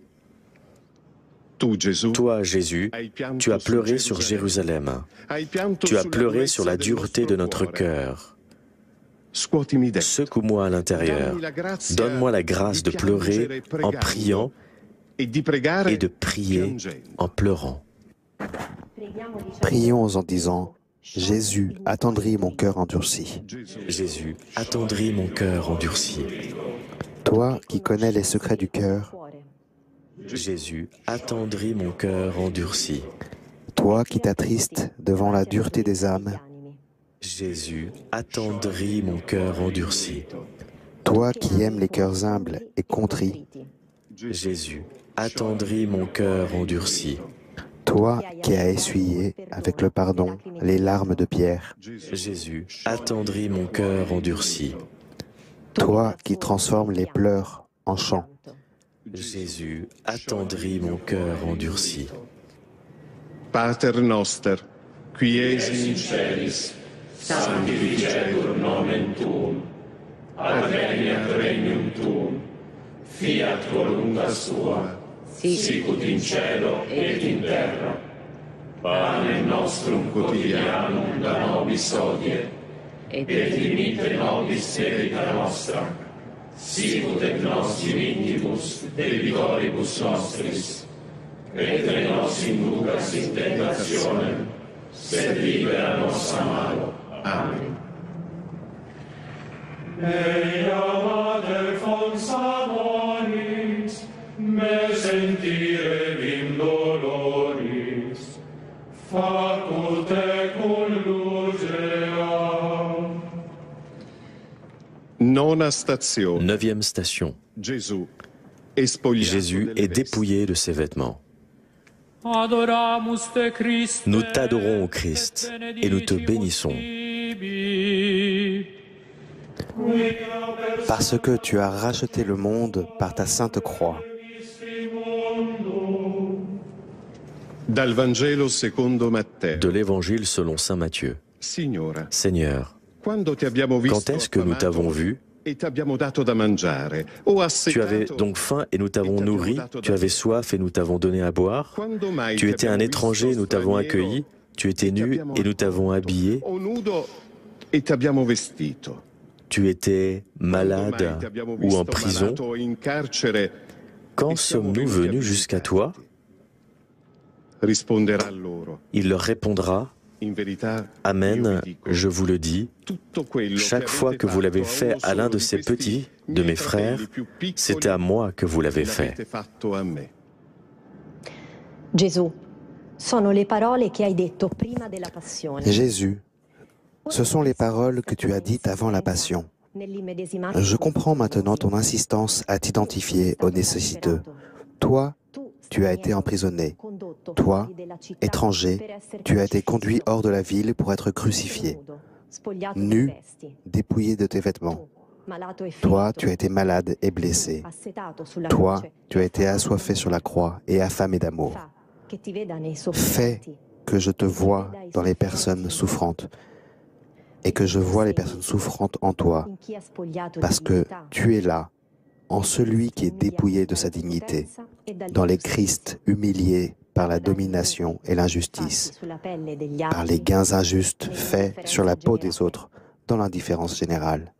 Toi, Jésus, tu as pleuré sur Jérusalem. Tu as pleuré sur la dureté de notre cœur. Secoue-moi à l'intérieur. Donne-moi la grâce de pleurer en priant et de prier en pleurant. Prions en disant, Jésus, attendris mon cœur endurci. Jésus, attendris mon cœur endurci. Toi qui connais les secrets du cœur, Jésus, attendris mon cœur endurci. Toi qui t'attristes devant la dureté des âmes, Jésus, attendris mon cœur endurci. Toi qui aimes les cœurs humbles et contrits, Jésus, attendris mon cœur endurci. Toi qui as essuyé avec le pardon les larmes de Pierre, Jésus, attendris mon cœur endurci. Toi qui transformes les pleurs en chants, Jésus, attendris mon cœur endurci. Pater noster, qui es in celis, sanctificetur nomen tuum, adveniat regnum tuum, fiat voluntas tua, sicut in cielo et in terra. Panem nostrum quotidianum da nobis hodie, et dimitte nobis debita nostra, sicut et nos dimittibus debitoribus nostris, et ne nos inducas in tentationem, sed libera nos a malo. Amen. Ea mater fons amoris, me sentire vim doloris, facute cum lugea. Nona station. Neuvième station. Jésus est dépouillé de ses vêtements. Nous t'adorons, ô Christ, et nous te bénissons. parce que tu as racheté le monde par ta sainte croix. De l'Évangile selon saint Matthieu. Seigneur, quand est-ce que nous t'avons vu? Tu avais donc faim et nous t'avons nourri, tu avais soif et nous t'avons donné à boire, tu étais un étranger et nous t'avons accueilli, tu étais nu et nous t'avons habillé, tu étais malade ou en prison. Quand sommes-nous venus jusqu'à toi? Il leur répondra: Amen, je vous le dis, chaque fois que vous l'avez fait à l'un de ces petits, de mes frères, c'est à moi que vous l'avez fait. Jésus, ce sont les paroles que tu as dites avant la Passion. Je comprends maintenant ton insistance à t'identifier aux nécessiteux. Toi, tu as été emprisonné. Toi, étranger, tu as été conduit hors de la ville pour être crucifié. Nu, dépouillé de tes vêtements. Toi, tu as été malade et blessé. Toi, tu as été assoiffé sur la croix et affamé d'amour. Fais que je te vois dans les personnes souffrantes et que je vois les personnes souffrantes en toi, parce que tu es là, en celui qui est dépouillé de sa dignité, dans les Christ humiliés par la domination et l'injustice, par les gains injustes faits sur la peau des autres, dans l'indifférence générale.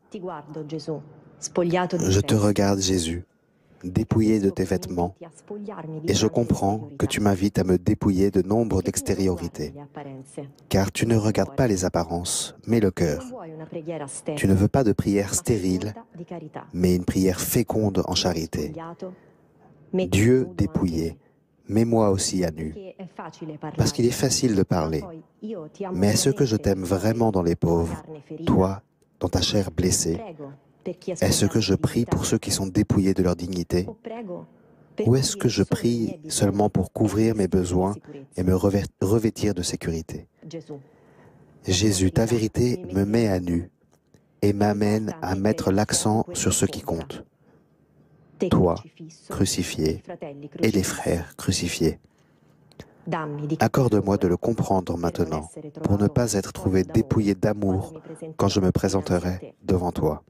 Je te regarde, Jésus, dépouillé de tes vêtements, et je comprends que tu m'invites à me dépouiller de nombre d'extériorités, car tu ne regardes pas les apparences, mais le cœur. Tu ne veux pas de prière stérile, mais une prière féconde en charité. Dieu dépouillé, mets-moi aussi à nu, parce qu'il est facile de parler, mais est-ce que je t'aime vraiment dans les pauvres, toi, dans ta chair blessée? Est-ce que je prie pour ceux qui sont dépouillés de leur dignité? Ou est-ce que je prie seulement pour couvrir mes besoins et me revêtir de sécurité? Jésus, ta vérité me met à nu et m'amène à mettre l'accent sur ce qui compte. Toi, crucifié, et les frères crucifiés. Accorde-moi de le comprendre maintenant, pour ne pas être trouvé dépouillé d'amour quand je me présenterai devant toi.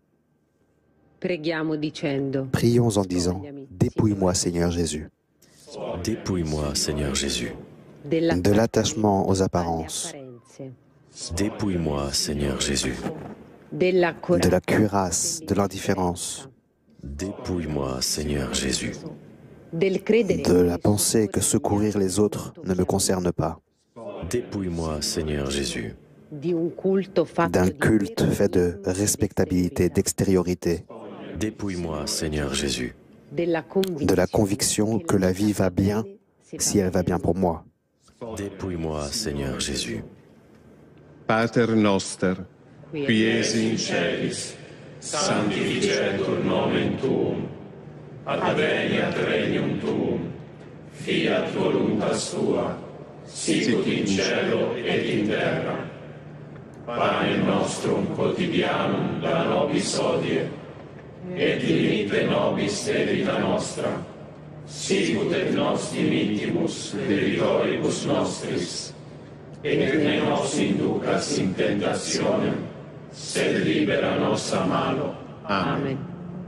Prions en disant, dépouille-moi, Seigneur Jésus. Dépouille-moi, Seigneur Jésus. De l'attachement aux apparences. Dépouille-moi, Seigneur Jésus. De la cuirasse, de l'indifférence. Dépouille-moi, Seigneur Jésus. De la pensée que secourir les autres ne me concerne pas. Dépouille-moi, Seigneur Jésus. D'un culte fait de respectabilité, d'extériorité. Dépouille-moi, Seigneur Jésus. De la conviction que la vie va bien si elle va bien pour moi. Dépouille-moi, Seigneur Jésus. Pater noster, qui es in celis, sanctificetur nomen tuum, adveniat regnum tuum, fiat voluntas tua, sicut in cielo et in terra. Panem nostrum quotidianum da nobis hodie, et dimitte nobis debita nostra, sicut et nos dimittimus debitoribus nostris, et ne nos inducas in tentationem, sed libera nos a malo. Amen.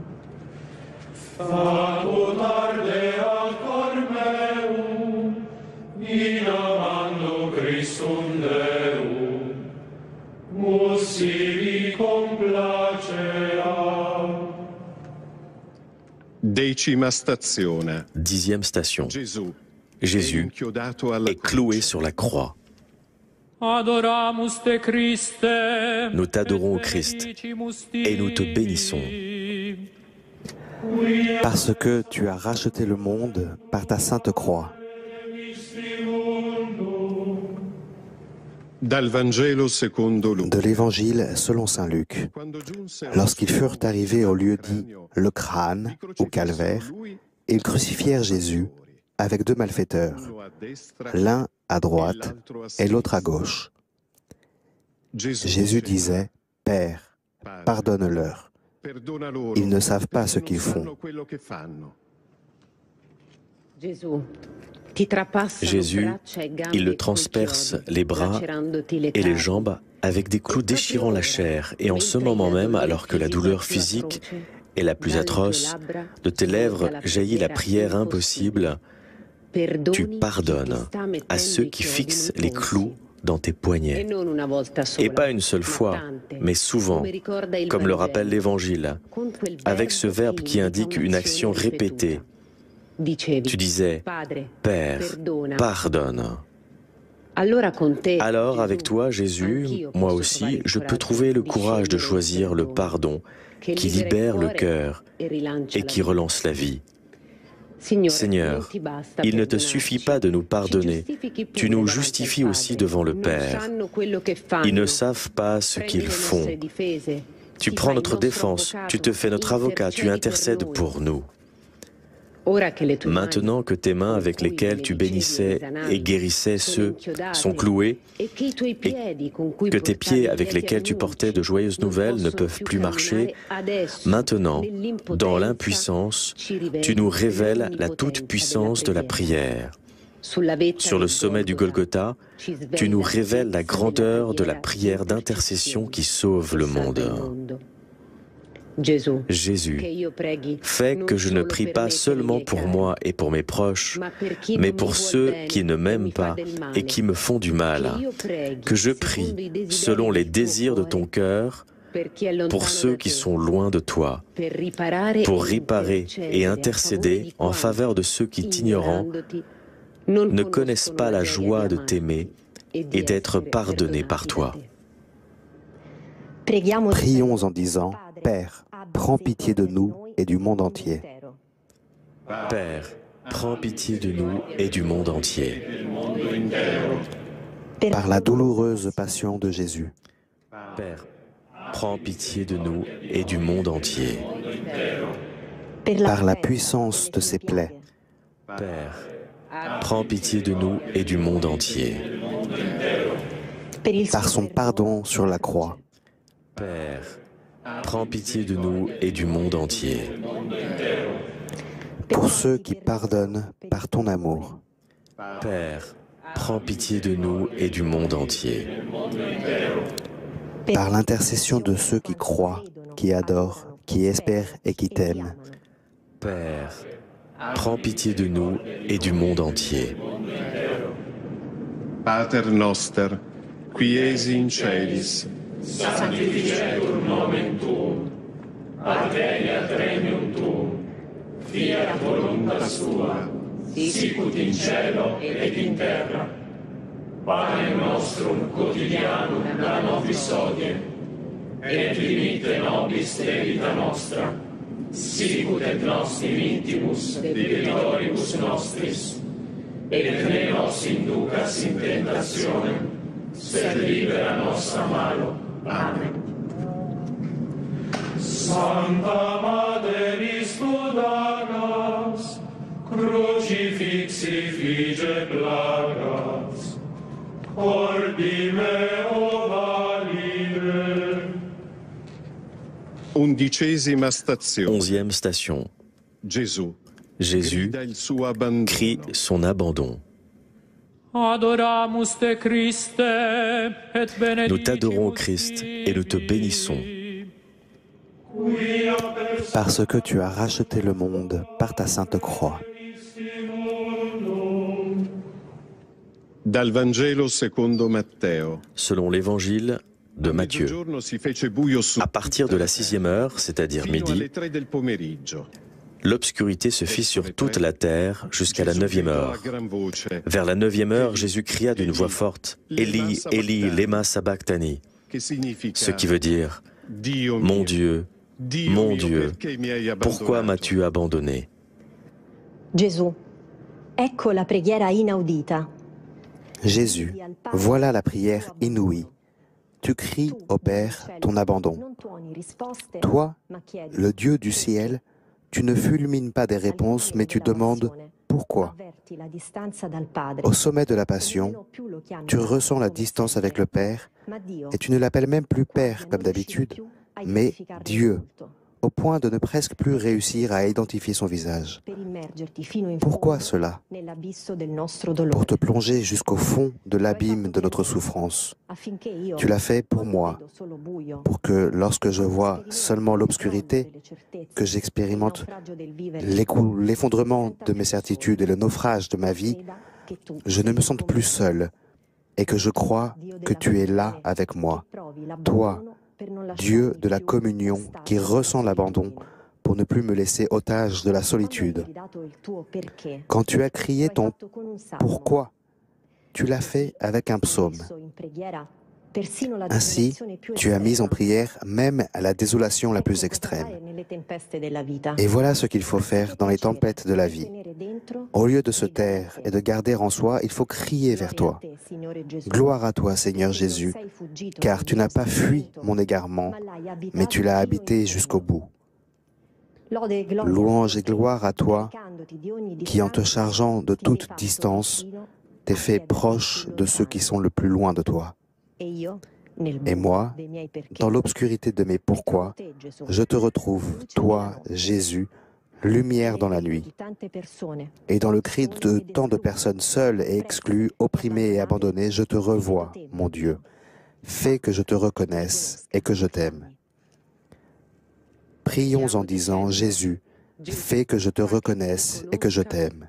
Facut arde ad cor meum, in amando Christum Deum, musi complacea. Decima stazione. Dixième station. Gesù Jésus est cloué sur la croix. Nous t'adorons, Christ, et nous te bénissons. Parce que tu as racheté le monde par ta sainte croix. De l'Évangile selon saint Luc. Lorsqu'ils furent arrivés au lieu dit le crâne, ou calvaire, ils crucifièrent Jésus avec deux malfaiteurs, l'un à droite et l'autre à gauche. Jésus disait, « Père, pardonne-leur. Ils ne savent pas ce qu'ils font. » Jésus, il le transperce les bras et les jambes avec des clous déchirant la chair. Et en ce moment même, alors que la douleur physique est la plus atroce, de tes lèvres jaillit la prière impossible. Tu pardonnes à ceux qui fixent les clous dans tes poignets. Et pas une seule fois, mais souvent, comme le rappelle l'Évangile, avec ce verbe qui indique une action répétée. Tu disais, « Père, pardonne ». Alors, avec toi, Jésus, moi aussi, je peux trouver le courage de choisir le pardon qui libère le cœur et qui relance la vie. Seigneur, il ne te suffit pas de nous pardonner, tu nous justifies aussi devant le Père. Ils ne savent pas ce qu'ils font. Tu prends notre défense, tu te fais notre avocat, tu intercèdes pour nous. Maintenant que tes mains avec lesquelles tu bénissais et guérissais ceux sont clouées, et que tes pieds avec lesquels tu portais de joyeuses nouvelles ne peuvent plus marcher, maintenant, dans l'impuissance, tu nous révèles la toute-puissance de la prière. Sur le sommet du Golgotha, tu nous révèles la grandeur de la prière d'intercession qui sauve le monde. Jésus, fais que je ne prie pas seulement pour moi et pour mes proches, mais pour ceux qui ne m'aiment pas et qui me font du mal, que je prie selon les désirs de ton cœur pour ceux qui sont loin de toi, pour réparer et intercéder en faveur de ceux qui, t'ignorant, ne connaissent pas la joie de t'aimer et d'être pardonnés par toi. Prions en disant, Père, prends pitié de nous et du monde entier. Père, prends pitié de nous et du monde entier. Par la douloureuse passion de Jésus. Père, prends pitié de nous et du monde entier. Par la puissance de ses plaies. Père, prends pitié de nous et du monde entier. Par son pardon sur la croix. Père, prends pitié de nous et du monde entier. Pour ceux qui pardonnent par ton amour. Père, prends pitié de nous et du monde entier. Par l'intercession de ceux qui croient, qui adorent, qui espèrent et qui t'aiment. Père, prends pitié de nous et du monde entier. Pater noster, qui es in celis, sanctificetur nomen tuum, adveniat regnum tuum, fiat voluntas tua, sicut in cielo et in terra. Panem nostrum quotidianum da nobis hodie, et dimitte nobis debita nostra, sicut et nos dimittimus debitoribus nostris, et ne nos inducas in tentationem, sed libera nos a malo. Amen. Santa Materis Budagas, crucifixi flige plagas, ordime o valide. Undicesima stazione. Onzième station. Gesù. Jésus Grida il suo abbandono. crie son abandon. Adoramus te Christe et benedicimus. Nous t'adorons, Christ, et nous te bénissons. Parce que tu as racheté le monde par ta sainte croix. Dal Vangelo secondo Matteo. Selon l'évangile de Matthieu, à partir de la sixième heure, c'est-à-dire midi, l'obscurité se fit sur toute la terre jusqu'à la neuvième heure. Vers la neuvième heure, Jésus cria d'une voix forte, « Élie, Élie, lema sabachthani », ce qui veut dire, « Mon Dieu, mon Dieu, pourquoi m'as-tu abandonné ?» Gesù, ecco la preghiera inaudita. Jésus, voilà la prière inouïe. Tu cries au Père ton abandon. Toi, le Dieu du ciel, tu ne fulmines pas des réponses, mais tu demandes pourquoi. Au sommet de la passion, tu ressens la distance avec le Père et tu ne l'appelles même plus Père comme d'habitude, mais Dieu, au point de ne presque plus réussir à identifier son visage. Pourquoi cela? Pour te plonger jusqu'au fond de l'abîme de notre souffrance. Tu l'as fait pour moi, pour que lorsque je vois seulement l'obscurité, que j'expérimente l'effondrement de mes certitudes et le naufrage de ma vie, je ne me sente plus seul et que je crois que tu es là avec moi, toi, Dieu de la communion qui ressent l'abandon pour ne plus me laisser otage de la solitude. Quand tu as crié ton « pourquoi », tu l'as fait avec un psaume. Ainsi, tu as mis en prière même à la désolation la plus extrême. Et voilà ce qu'il faut faire dans les tempêtes de la vie. Au lieu de se taire et de garder en soi, il faut crier vers toi. Gloire à toi, Seigneur Jésus, car tu n'as pas fui mon égarement, mais tu l'as habité jusqu'au bout. Louange et gloire à toi, qui en te chargeant de toute distance, t'es fait proche de ceux qui sont le plus loin de toi. Et moi, dans l'obscurité de mes pourquoi, je te retrouve, toi, Jésus, lumière dans la nuit. Et dans le cri de tant de personnes seules et exclues, opprimées et abandonnées, je te revois, mon Dieu. Fais que je te reconnaisse et que je t'aime. Prions en disant, Jésus, fais que je te reconnaisse et que je t'aime.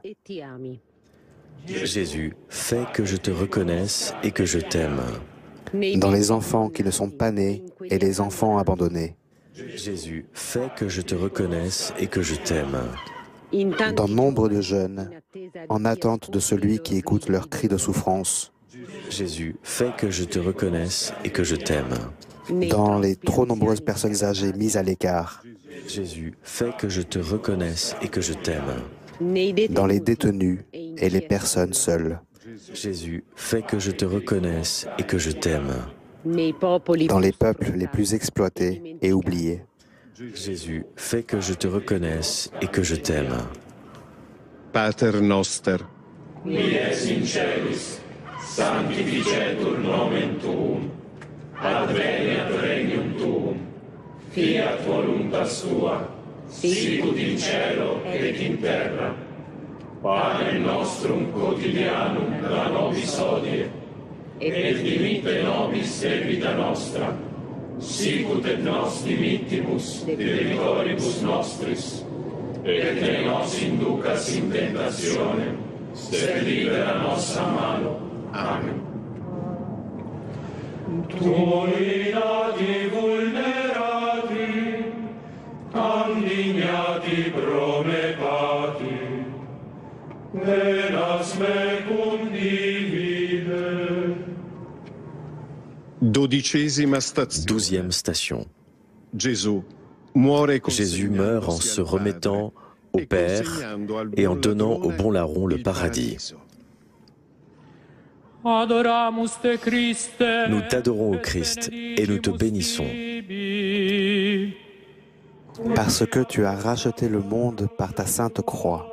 Jésus, fais que je te reconnaisse et que je t'aime. Dans les enfants qui ne sont pas nés et les enfants abandonnés. Jésus, fais que je te reconnaisse et que je t'aime. Dans nombre de jeunes, en attente de celui qui écoute leurs cris de souffrance. Jésus, fais que je te reconnaisse et que je t'aime. Dans les trop nombreuses personnes âgées mises à l'écart. Jésus, fais que je te reconnaisse et que je t'aime. Dans les détenus et les personnes seules. Jésus, fais que je te reconnaisse et que je t'aime. Dans les peuples les plus exploités et oubliés. Jésus, fais que je te reconnaisse et que je t'aime. Pater noster, qui es in celis, sanctificetur nomen tuum, adveniat regnum tuum, fiat voluntas tua, sicut in cielo et in terra. Panem nostrum quotidianum da nobis hodie, et dimitte nobis debita nostra, sicut et nos dimittimus debitoribus nostris, et ne nos inducas in tentationem, sed libera nos a malo. Amen. Tuinati vulnerati, candignati promepati, venas me condivide. Dodicesima stazione. Douzième station. Jésus meurt en se remettant au Père et en donnant au bon larron le paradis. Nous t'adorons, ô Christ, et nous te bénissons. Parce que tu as racheté le monde par ta sainte croix.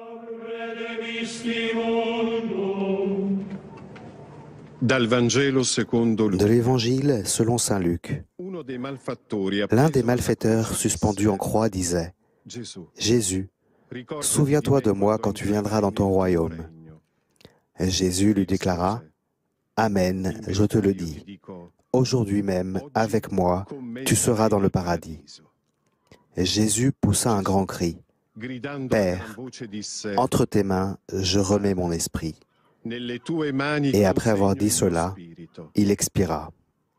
De l'Évangile selon saint Luc. L'un des malfaiteurs suspendus en croix disait, « Jésus, souviens-toi de moi quand tu viendras dans ton royaume. » Jésus lui déclara, « Amen, je te le dis. Aujourd'hui même, avec moi, tu seras dans le paradis. » Jésus poussa un grand cri. « Père, entre tes mains, je remets mon esprit. » Et après avoir dit cela, il expira.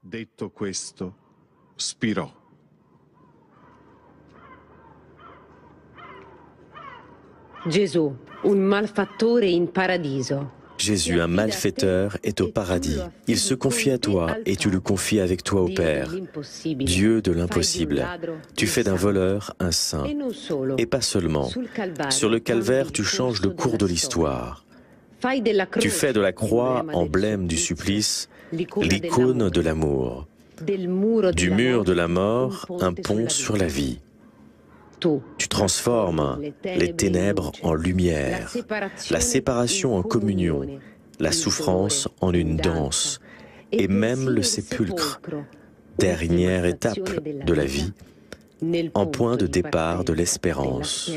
Jésus, un malfattore in paradiso. Jésus, un malfaiteur, est au paradis. Il se confie à toi et tu le confies avec toi au Père. Dieu de l'impossible. Tu fais d'un voleur un saint. Et pas seulement. Sur le calvaire, tu changes le cours de l'histoire. Tu fais de la croix, emblème du supplice, l'icône de l'amour. Du mur de la mort, un pont sur la vie. Tu transformes les ténèbres en lumière, la séparation en communion, la souffrance en une danse, et même le sépulcre, dernière étape de la vie, en point de départ de l'espérance.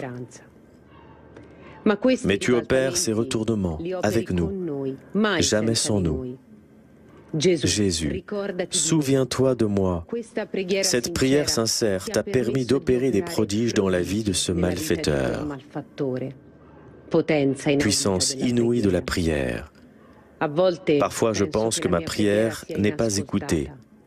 Mais tu opères ces retournements avec nous, jamais sans nous. Jésus, souviens-toi de moi. Cette prière sincère t'a permis d'opérer des prodiges dans la vie de ce malfaiteur. Puissance inouïe de la prière. Parfois, je pense que ma prière n'est pas écoutée.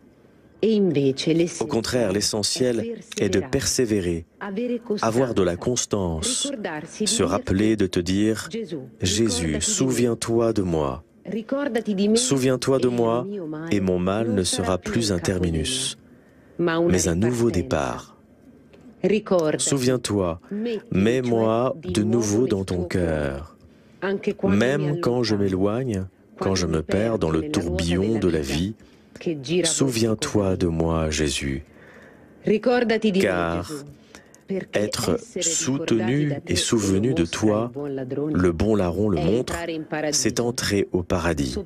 Au contraire, l'essentiel est de persévérer, avoir de la constance, se rappeler de te dire « Jésus, souviens-toi de moi ». Souviens-toi de moi, et mon mal ne sera plus un terminus, mais un nouveau départ. Souviens-toi, mets-moi de nouveau dans ton cœur. Même quand je m'éloigne, quand je me perds dans le tourbillon de la vie, souviens-toi de moi, Jésus. Car être soutenu et souvenu de toi, le bon larron le montre, c'est entrer au paradis.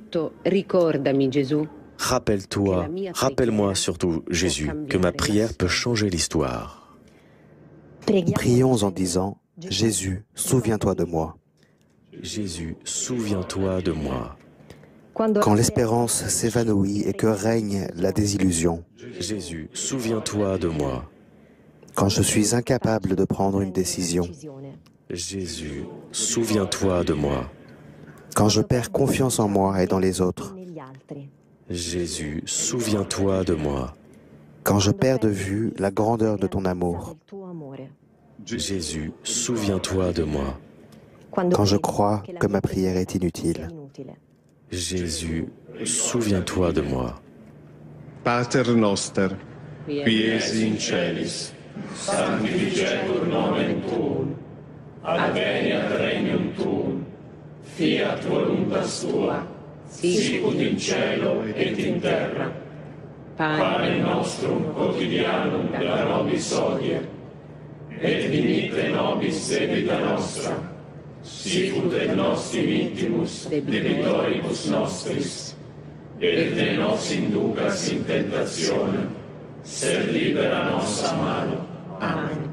Rappelle-toi, rappelle-moi surtout, Jésus, que ma prière peut changer l'histoire. Prions en disant, Jésus, souviens-toi de moi. Jésus, souviens-toi de moi. Quand l'espérance s'évanouit et que règne la désillusion. Jésus, souviens-toi de moi. Quand je suis incapable de prendre une décision. Jésus, souviens-toi de moi. Quand je perds confiance en moi et dans les autres. Jésus, souviens-toi de moi. Quand je perds de vue la grandeur de ton amour. Jésus, souviens-toi de moi. Quand je crois que ma prière est inutile. Jésus, souviens-toi de moi. Pater noster, qui es in celis, sanctificetur nomen tuum, adveniat regnum tuum, fiat voluntas tua, sicut in cielo et in terra. Panem nostrum quotidianum da nobis hodie, et dimitte nobis debita nostra, sicut et nos dimittimus debitoribus nostris, et ne nos inducas in tentationem, sed libera nos a malo. Amen.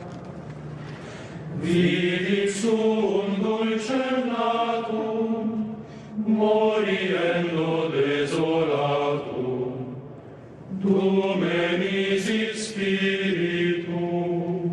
Vivit sum dulcem natum, moriendo desolatum, Dominis Spiritum.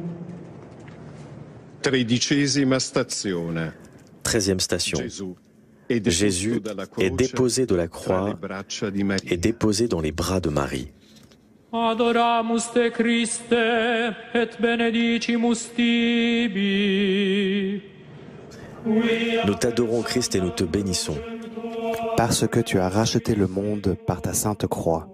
Tredicesima stazione. Treizième station. Jésus est déposé de la croix et déposé dans les bras de Marie. Adoramus te Christe et benedicimus tibi. Nous t'adorons, Christ, et nous te bénissons. Parce que tu as racheté le monde par ta sainte croix.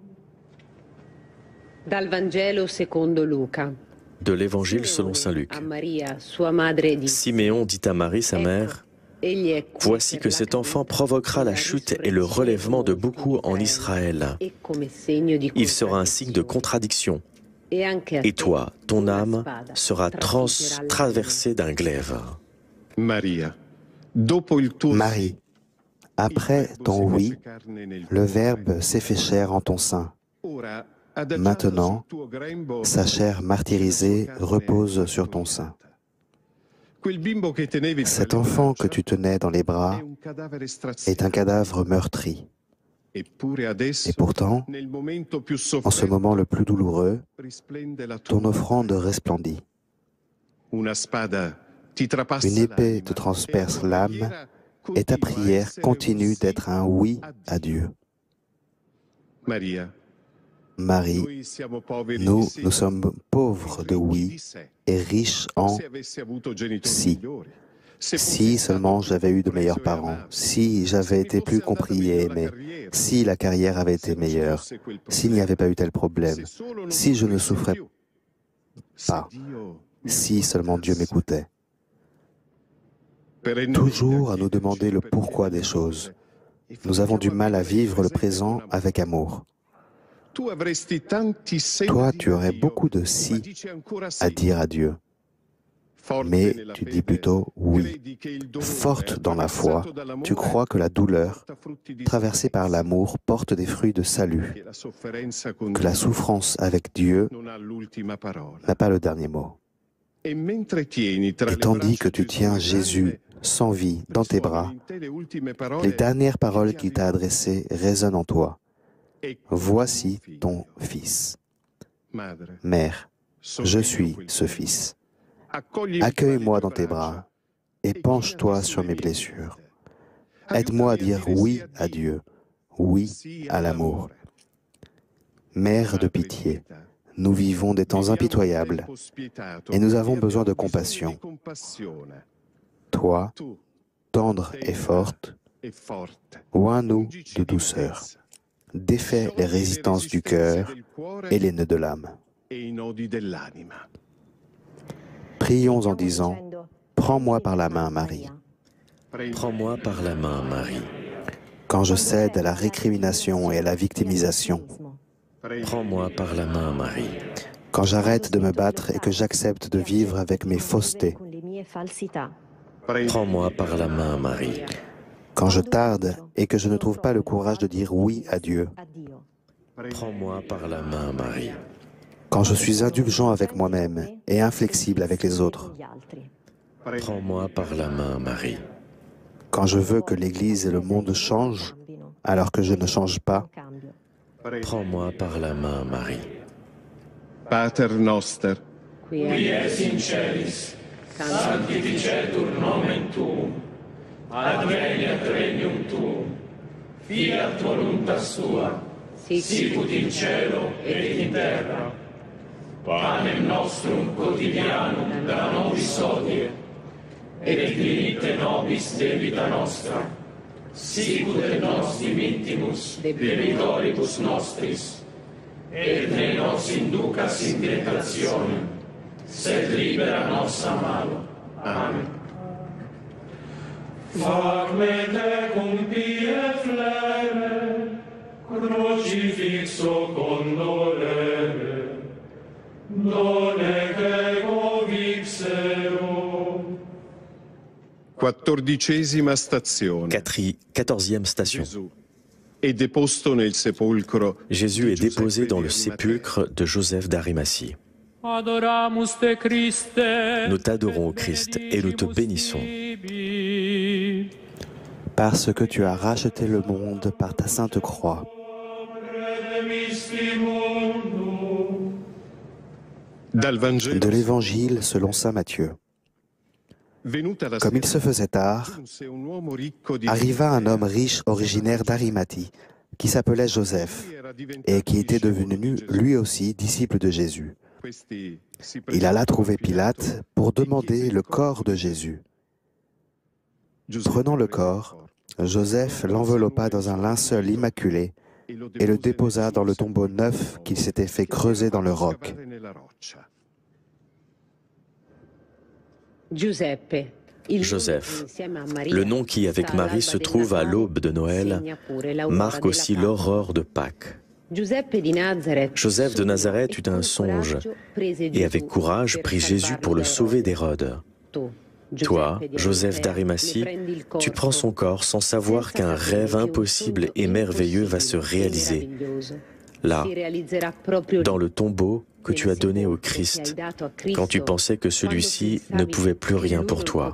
Dal Vangelo secondo Luca. De l'Évangile selon saint Luc. Siméon dit à Marie, sa mère, « Voici que cet enfant provoquera la chute et le relèvement de beaucoup en Israël. Il sera un signe de contradiction. Et toi, ton âme sera trans traversée d'un glaive. » Marie, après ton oui, le Verbe s'est fait chair en ton sein. Maintenant, sa chair martyrisée repose sur ton sein. Cet enfant que tu tenais dans les bras est un cadavre meurtri. Et pourtant, en ce moment le plus douloureux, ton offrande resplendit. Une épée te transperce l'âme et ta prière continue d'être un oui à Dieu. Marie, nous, nous sommes pauvres de oui et riches en si. Si seulement j'avais eu de meilleurs parents, si j'avais été plus compris et aimé, si la carrière avait été meilleure, s'il n'y avait pas eu tel problème, si je ne souffrais pas, si seulement Dieu m'écoutait. Toujours à nous demander le pourquoi des choses. Nous avons du mal à vivre le présent avec amour. Toi, tu aurais beaucoup de si à dire à Dieu, mais tu dis plutôt oui. Forte dans la foi, tu crois que la douleur, traversée par l'amour, porte des fruits de salut, que la souffrance avec Dieu n'a pas le dernier mot. Et tandis que tu tiens Jésus sans vie dans tes bras, les dernières paroles qu'il t'a adressées résonnent en toi. Voici ton fils. Mère, je suis ce fils. Accueille-moi dans tes bras et penche-toi sur mes blessures. Aide-moi à dire oui à Dieu, oui à l'amour. Mère de pitié, nous vivons des temps impitoyables et nous avons besoin de compassion. Toi, tendre et forte, oins-nous de douceur. Défais les résistances du cœur et les nœuds de l'âme. Prions en disant, « Prends-moi par la main, Marie. » Prends-moi par la main, Marie. Quand je cède à la récrimination et à la victimisation. Prends-moi par la main, Marie. Quand j'arrête de me battre et que j'accepte de vivre avec mes faussetés. Prends-moi par la main, Marie. Quand je tarde et que je ne trouve pas le courage de dire oui à Dieu. Prends-moi par la main, Marie. Quand je suis indulgent avec moi-même et inflexible avec les autres. Prends-moi par la main, Marie. Quand je veux que l'Église et le monde changent, alors que je ne change pas. Prends-moi par la main, Marie. Pater noster, qui es in celis, sanctificetur nomen tuum, adveniat regnum tuum, fiat voluntas tua, sicut in cielo et in terra. Panem nostrum quotidianum da nobis hodie, et dimitte nobis debita nostra, sicut et nos dimittimus debitoribus nostris, et ne nos inducas in tentationem, sed libera nos a malo. Amen. Fac me tecum pie flere, crucifixo condolere, done quego vixero. quattordicesima stazione. Quatri- Quatorzième station. Gesù è deposto nel sepolcro Jésus di est déposé Giuseppe dans le di Arimathea. sépulcre de Joseph d'Arimathie. Adoramus te Christe, Nous t'adorons, Christ, et nous te bénissons. Parce que tu as racheté le monde par ta sainte croix. Dal Vangelo, De l'Évangile selon saint Matthieu. venuta la Comme il se faisait tard, giunse un uomo ricco di arriva un homme riche originaire d'Arimathie, qui s'appelait Joseph, et qui était devenu lui aussi disciple de Jésus. Questi si Il alla trouver presero Pilate pour demander le corps de Jésus. Giuseppe Prenant le prese corps, Joseph l'enveloppa dans un linceul immaculé et le déposa dans le tombeau neuf qu'il s'était fait creuser dans le roc. Giuseppe. Joseph, le nom qui, avec Marie, se trouve à l'aube de Noël, marque aussi l'aurore de Pâques. Joseph de Nazareth eut un songe et avec courage prit Jésus pour le sauver d'Hérode. Toi, Joseph d'Arimathie, tu prends son corps sans savoir qu'un rêve impossible et merveilleux va se réaliser, là, dans le tombeau que tu as donné au Christ, quand tu pensais que celui-ci ne pouvait plus rien pour toi.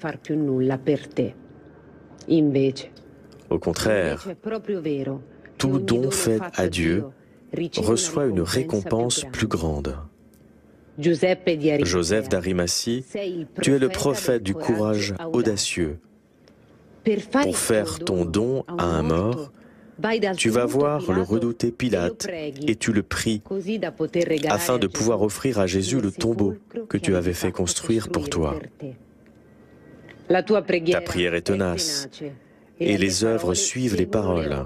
Au contraire, tout don fait à Dieu reçoit une récompense plus grande. Joseph d'Arimathie, tu es le prophète du courage audacieux. Pour faire ton don à un mort, tu vas voir le redouté Pilate et tu le pries afin de pouvoir offrir à Jésus le tombeau que tu avais fait construire pour toi. Ta prière est tenace et les œuvres suivent les paroles.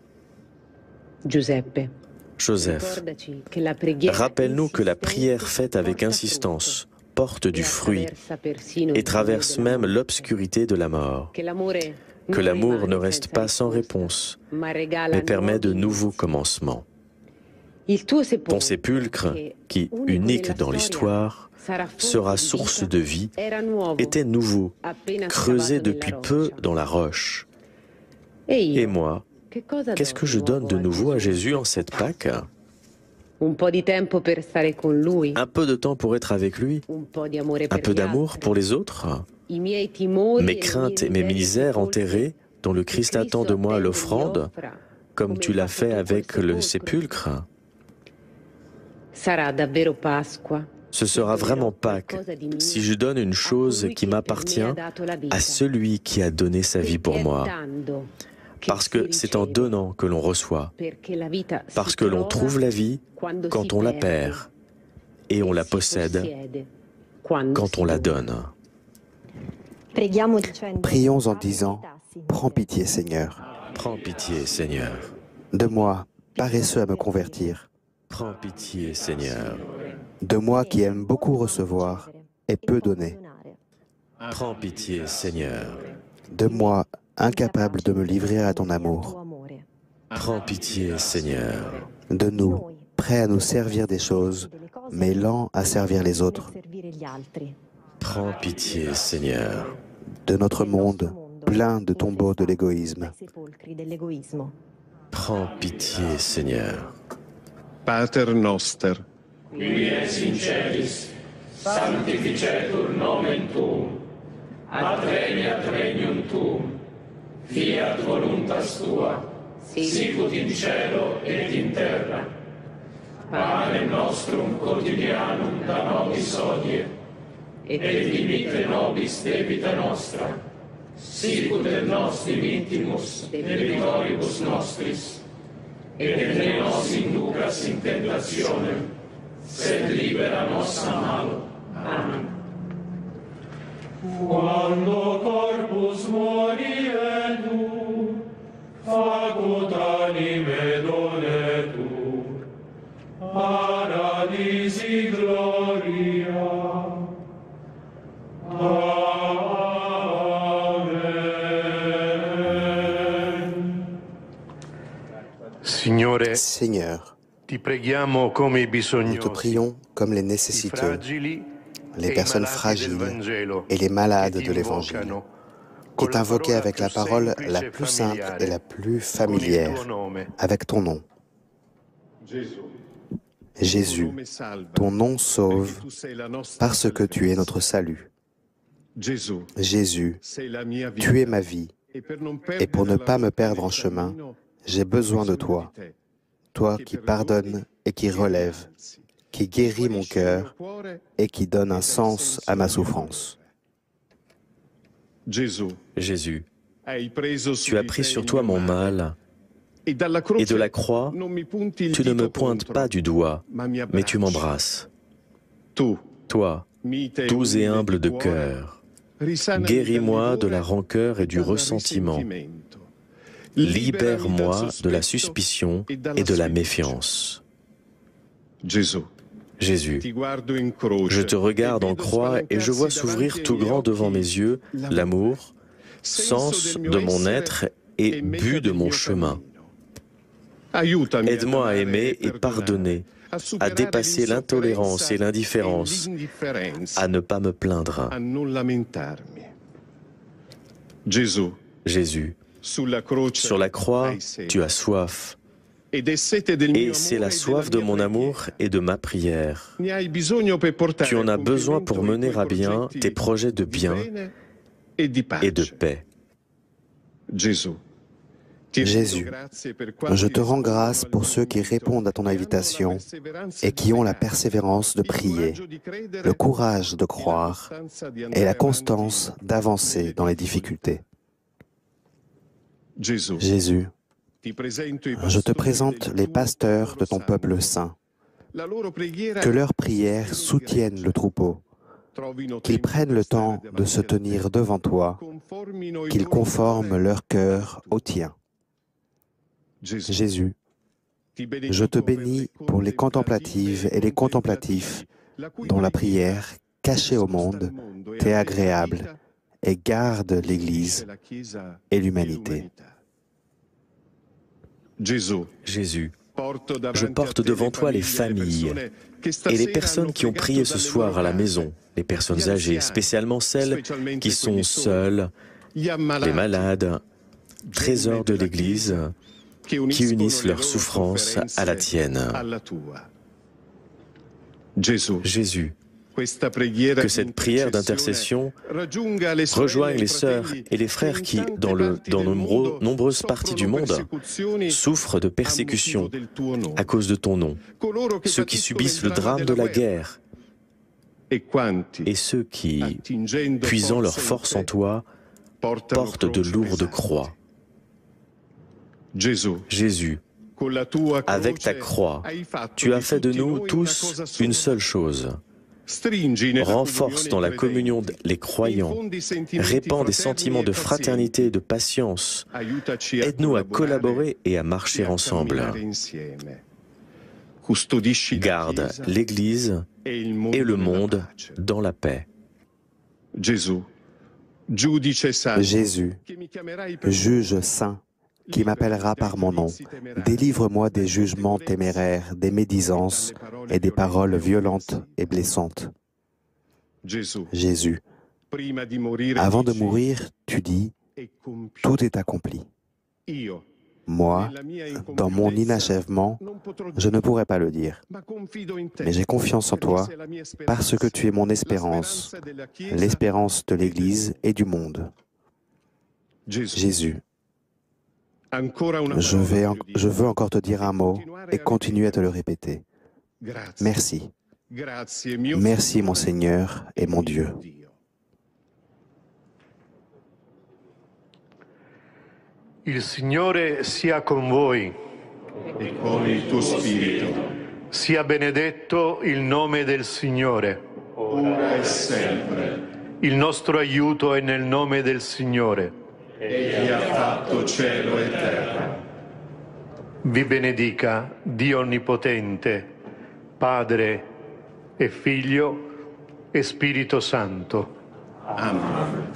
Joseph, rappelle-nous que la prière faite avec insistance porte du fruit et traverse même l'obscurité de la mort. Que l'amour ne reste pas sans réponse, mais permet de nouveaux commencements. Ton sépulcre, qui, unique dans l'histoire, sera source de vie, était nouveau, creusé depuis peu dans la roche. Et moi, qu'est-ce que je donne de nouveau à Jésus en cette Pâque? Un peu de temps pour être avec lui, un peu d'amour pour les autres, mes craintes et mes misères enterrées dont le Christ attend de moi l'offrande, comme tu l'as fait avec le sépulcre. Ce sera vraiment Pâques si je donne une chose qui m'appartient à celui qui a donné sa vie pour moi. Parce que c'est en donnant que l'on reçoit, parce que l'on trouve la vie quand on la perd, et on la possède quand on la donne. Prions en disant « Prends pitié, Seigneur. Prends pitié, Seigneur. De moi, paresseux à me convertir. Prends pitié, Seigneur. De moi qui aime beaucoup recevoir et peu donner. Prends pitié, Seigneur. De moi, incapable de me livrer à ton amour. Prends pitié, Seigneur. De nous, prêts à nous servir des choses mais lent à servir les autres. Prends pitié, Seigneur. De notre monde plein de tombeaux de l'égoïsme. Prends pitié, Seigneur. Pater noster, qui es in celis, sanctificetur nomen tuum, adveniat regnum tuum, fiat voluntas tua, sicut in cielo et in terra. Panem nostrum quotidianum da nobis hodie, et dimitte nobis debita nostra, sicut et nos dimittimus debitoribus nostris, et ne nos inducas in tentationem, sed libera nos a malo. Amen. Quando corpus morietur, facut anime donetur, paradisi gloria. Amen. Signore, Seigneur, ti preghiamo come i nous te bisognosi, prions comme les i nécessiteux, fragili les e i personnes malati del fragiles Vangelo et les malades che ti de l'Évangile, invocano, qui con la t'invoquaient parola avec la più parole semplice la e plus simple familiare, et la plus con il familière, tuo nome. avec ton nom. Gesù, Jésus, nome salva, ton nom perché sauve tu sei la nostra parce que tu es notre salut. Gesù, Jésus, sei la mia vita. tu es ma vie, Et pour non et pour ne perdere pas la me route perdre en nel chemin, cammino, j'ai besoin de toi, di te, toi che qui per pardonnes et qui relèves, rialzi, qui guéris mon guarisci il mio cœur cuore et qui donne un e dà sens senso à ma al mio souffrance. Gesù, Jésus, hai preso su tu as di pris te sur il toi mio mon male, mal, et dalla et croce de la croix, non mi punti il tu ne dito me pointes contro, pas du doigt, ma mi mais tu abbracci. m'embrasses. Tu, Toi, mite e doux et umile humble di de cuore, cœur, risanami guéris-moi dal de la livore rancœur et e du dal ressentiment. risentimento. Libère-moi de la sospetto suspicion e dalla et de la sfiducia. méfiance. Gesù, Jésus, ti guardo in croce je te regarde e en vedo croix et je vois spalancarsi s'ouvrir davanti ai tout miei grand devant occhi mes yeux l'amour, senso sens del mio de mon essere être et meta but de del mon mio chemin. cammino. Aiutami ad Aide-moi à amare aimer et perdonare, pardonner, a à superare dépasser l'intolérance et l'insofferenza l'indifférence, e l'indifferenza, à ne pas me plaindre. a non lamentarmi. Gesù, Jésus, sulla croce sur la croix, hai sete. tu as soif, Ed è sete del mio et c'est amore la e soif della de mia mon amour preghiera. et de ma prière. Ne hai bisogno per portare Tu en a as besoin pour compimento i mener tuoi à bien progetti tes projets de di bien bene e di pace. et de paix. Gesù, ti rendo Jésus, grazie per quanti je te rends rispondono grâce al pour mio ceux qui invito répondent à ton e hanno la invitation perseveranza et di qui ont la pregare, persévérance de il prier, coraggio di credere le courage de e la croire costanza di et andare la avanti constance d'avancer nelle dans les difficoltà. difficultés. Gesù, Jésus, ti presento i je te pastori présente del les tuo pasteurs de ton popolo peuple santo. saint. La loro preghiera Que leurs sia prières in soutiennent gregge. le troupeau, Trovino qu'ils tempo prennent per le stare temps de davanti se a te. tenir devant toi, Conformino il qu'ils loro conforment cuore leur cœur al tuo. au tien. Gesù, Jésus, ti je te benedico per bénis le pour les contemplatives et les contemplatifs la cui dont la preghiera prière, cachée au sposta il monde, mondo e t'est allena la agréable vita, et garde l'Église unisce la Chiesa et e l'humanité. l'umanità. Gesù, Jésus, porto je davanti a porte te devant le toi les famiglie e le familles persone che et stasera les personnes hanno qui ont pregato prié ce dalle soir loro à la case, maison, les personnes gli âgées, anziani, spécialement celles specialmente qui sont quelli soli, seules, gli les ammalati, malades, trésors de l'Église, che qui uniscono unissent le leurs loro souffrances à la sofferenze tienne. alla tua. Gesù, Jésus, questa preghiera que cette prière d'intercession raggiunga le sorelle rejoigne e i les sœurs fratelli et les frères che qui, in tante dans, le, parti dans del nombreux- mondo nombreuses parties du soffrono monde, persecuzioni souffrent de a persécutions motivo del tuo nome. à cause de ton nom, Coloro che ceux qui patiscono subissent il le drame de la della guerre e quanti, et ceux qui, attingendo puisant leur forza force in en te, toi, portano portent de croci lourdes pesanti. croix. Gesù, Jésus, con la tua avec ta croce croix, hai fatto tu as di fait de tutti nous noi tous una cosa sola. une seule chose. Stringi nella Renforce dans la communion credenti, les croyants, infondi sentimenti répand des fraterni sentiments e de pazienti. fraternité et de patience. Aiutaci a Aide-nous à collaborare collaborer et à e marcher a ensemble. camminare insieme. Custodisci la Garde Chiesa l'Église e il mondo et le nella monde pace. dans la paix. Gesù, giudice santo, Jésus, che mi chiamerai per juge saint, qui m'appellera par mon nom. Délivre-moi des jugements téméraires, des médisances et des paroles violentes et blessantes. Jésus, avant de mourir, tu dis, tout est accompli. Moi, dans mon inachèvement, je ne pourrais pas le dire. Mais j'ai confiance en toi parce que tu es mon espérance, l'espérance de l'Église et du monde. Jésus, je, vais en, je veux encore te dire un mot et continuer à te le répéter. Merci. Merci mon Seigneur et mon Dieu. Il Signore sia con voi. E con il tuo spirito. Sia benedetto il nome del Signore. Ora e sempre. Il nostro aiuto è nel nome del Signore. Egli ha fatto cielo e terra. Vi benedica Dio Onnipotente, Padre e Figlio e Spirito Santo. Amen.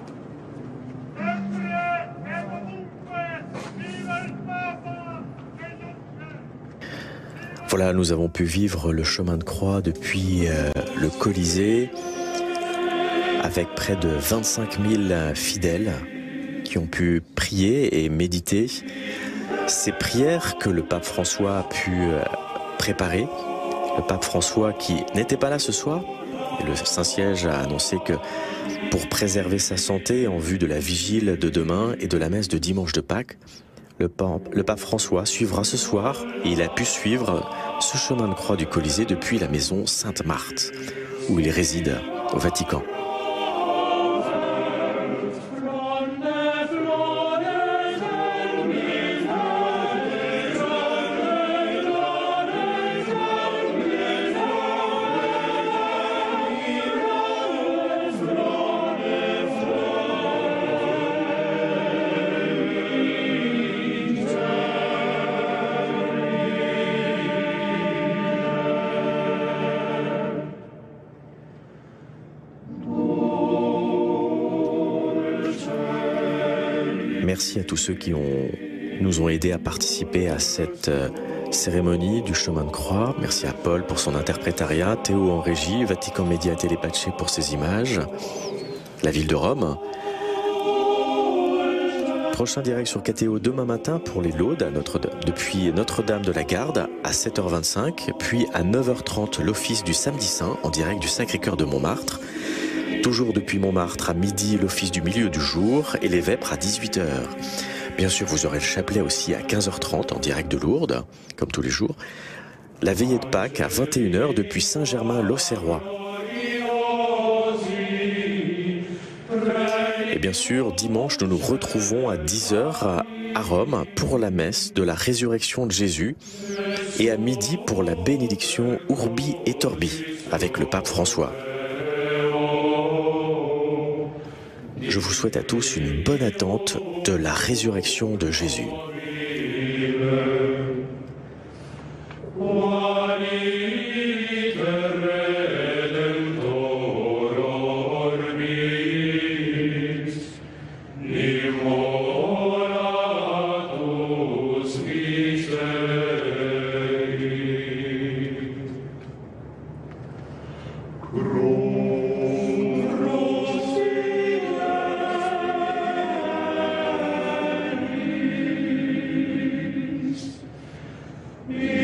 Voilà, nous avons pu vivre le chemin de croix depuis euh, le Colisée avec près de vingt-cinq mille fidèles qui ont pu prier et méditer ces prières que le pape François a pu euh, préparer. Le pape François qui n'était pas là ce soir, et le Saint-Siège a annoncé que pour préserver sa santé en vue de la vigile de demain et de la messe de dimanche de Pâques, Le pape, le pape François suivra ce soir et il a pu suivre ce chemin de croix du Colisée depuis la maison Sainte-Marthe, où il réside au Vatican. Merci à tous ceux qui ont, nous ont aidés à participer à cette euh, cérémonie du chemin de croix. Merci à Paul pour son interprétariat, Théo en régie, Vatican Média Télépaché pour ses images, la ville de Rome. Prochain direct sur K T O demain matin pour les laudes à Notre, depuis Notre-Dame de la Garde à sept heures vingt-cinq, puis à neuf heures trente l'office du Samedi Saint en direct du Sacré-Cœur de Montmartre. Toujours depuis Montmartre à midi, l'office du milieu du jour et les vêpres à dix-huit heures. Bien sûr, vous aurez le chapelet aussi à quinze heures trente en direct de Lourdes, comme tous les jours. La veillée de Pâques à vingt et une heures depuis Saint-Germain-l'Auxerrois. Et bien sûr, dimanche, nous nous retrouvons à dix heures à Rome pour la messe de la résurrection de Jésus et à midi pour la bénédiction Urbi et Torbi avec le pape François. Je vous souhaite à tous une bonne attente de la résurrection de Jésus. Yeah.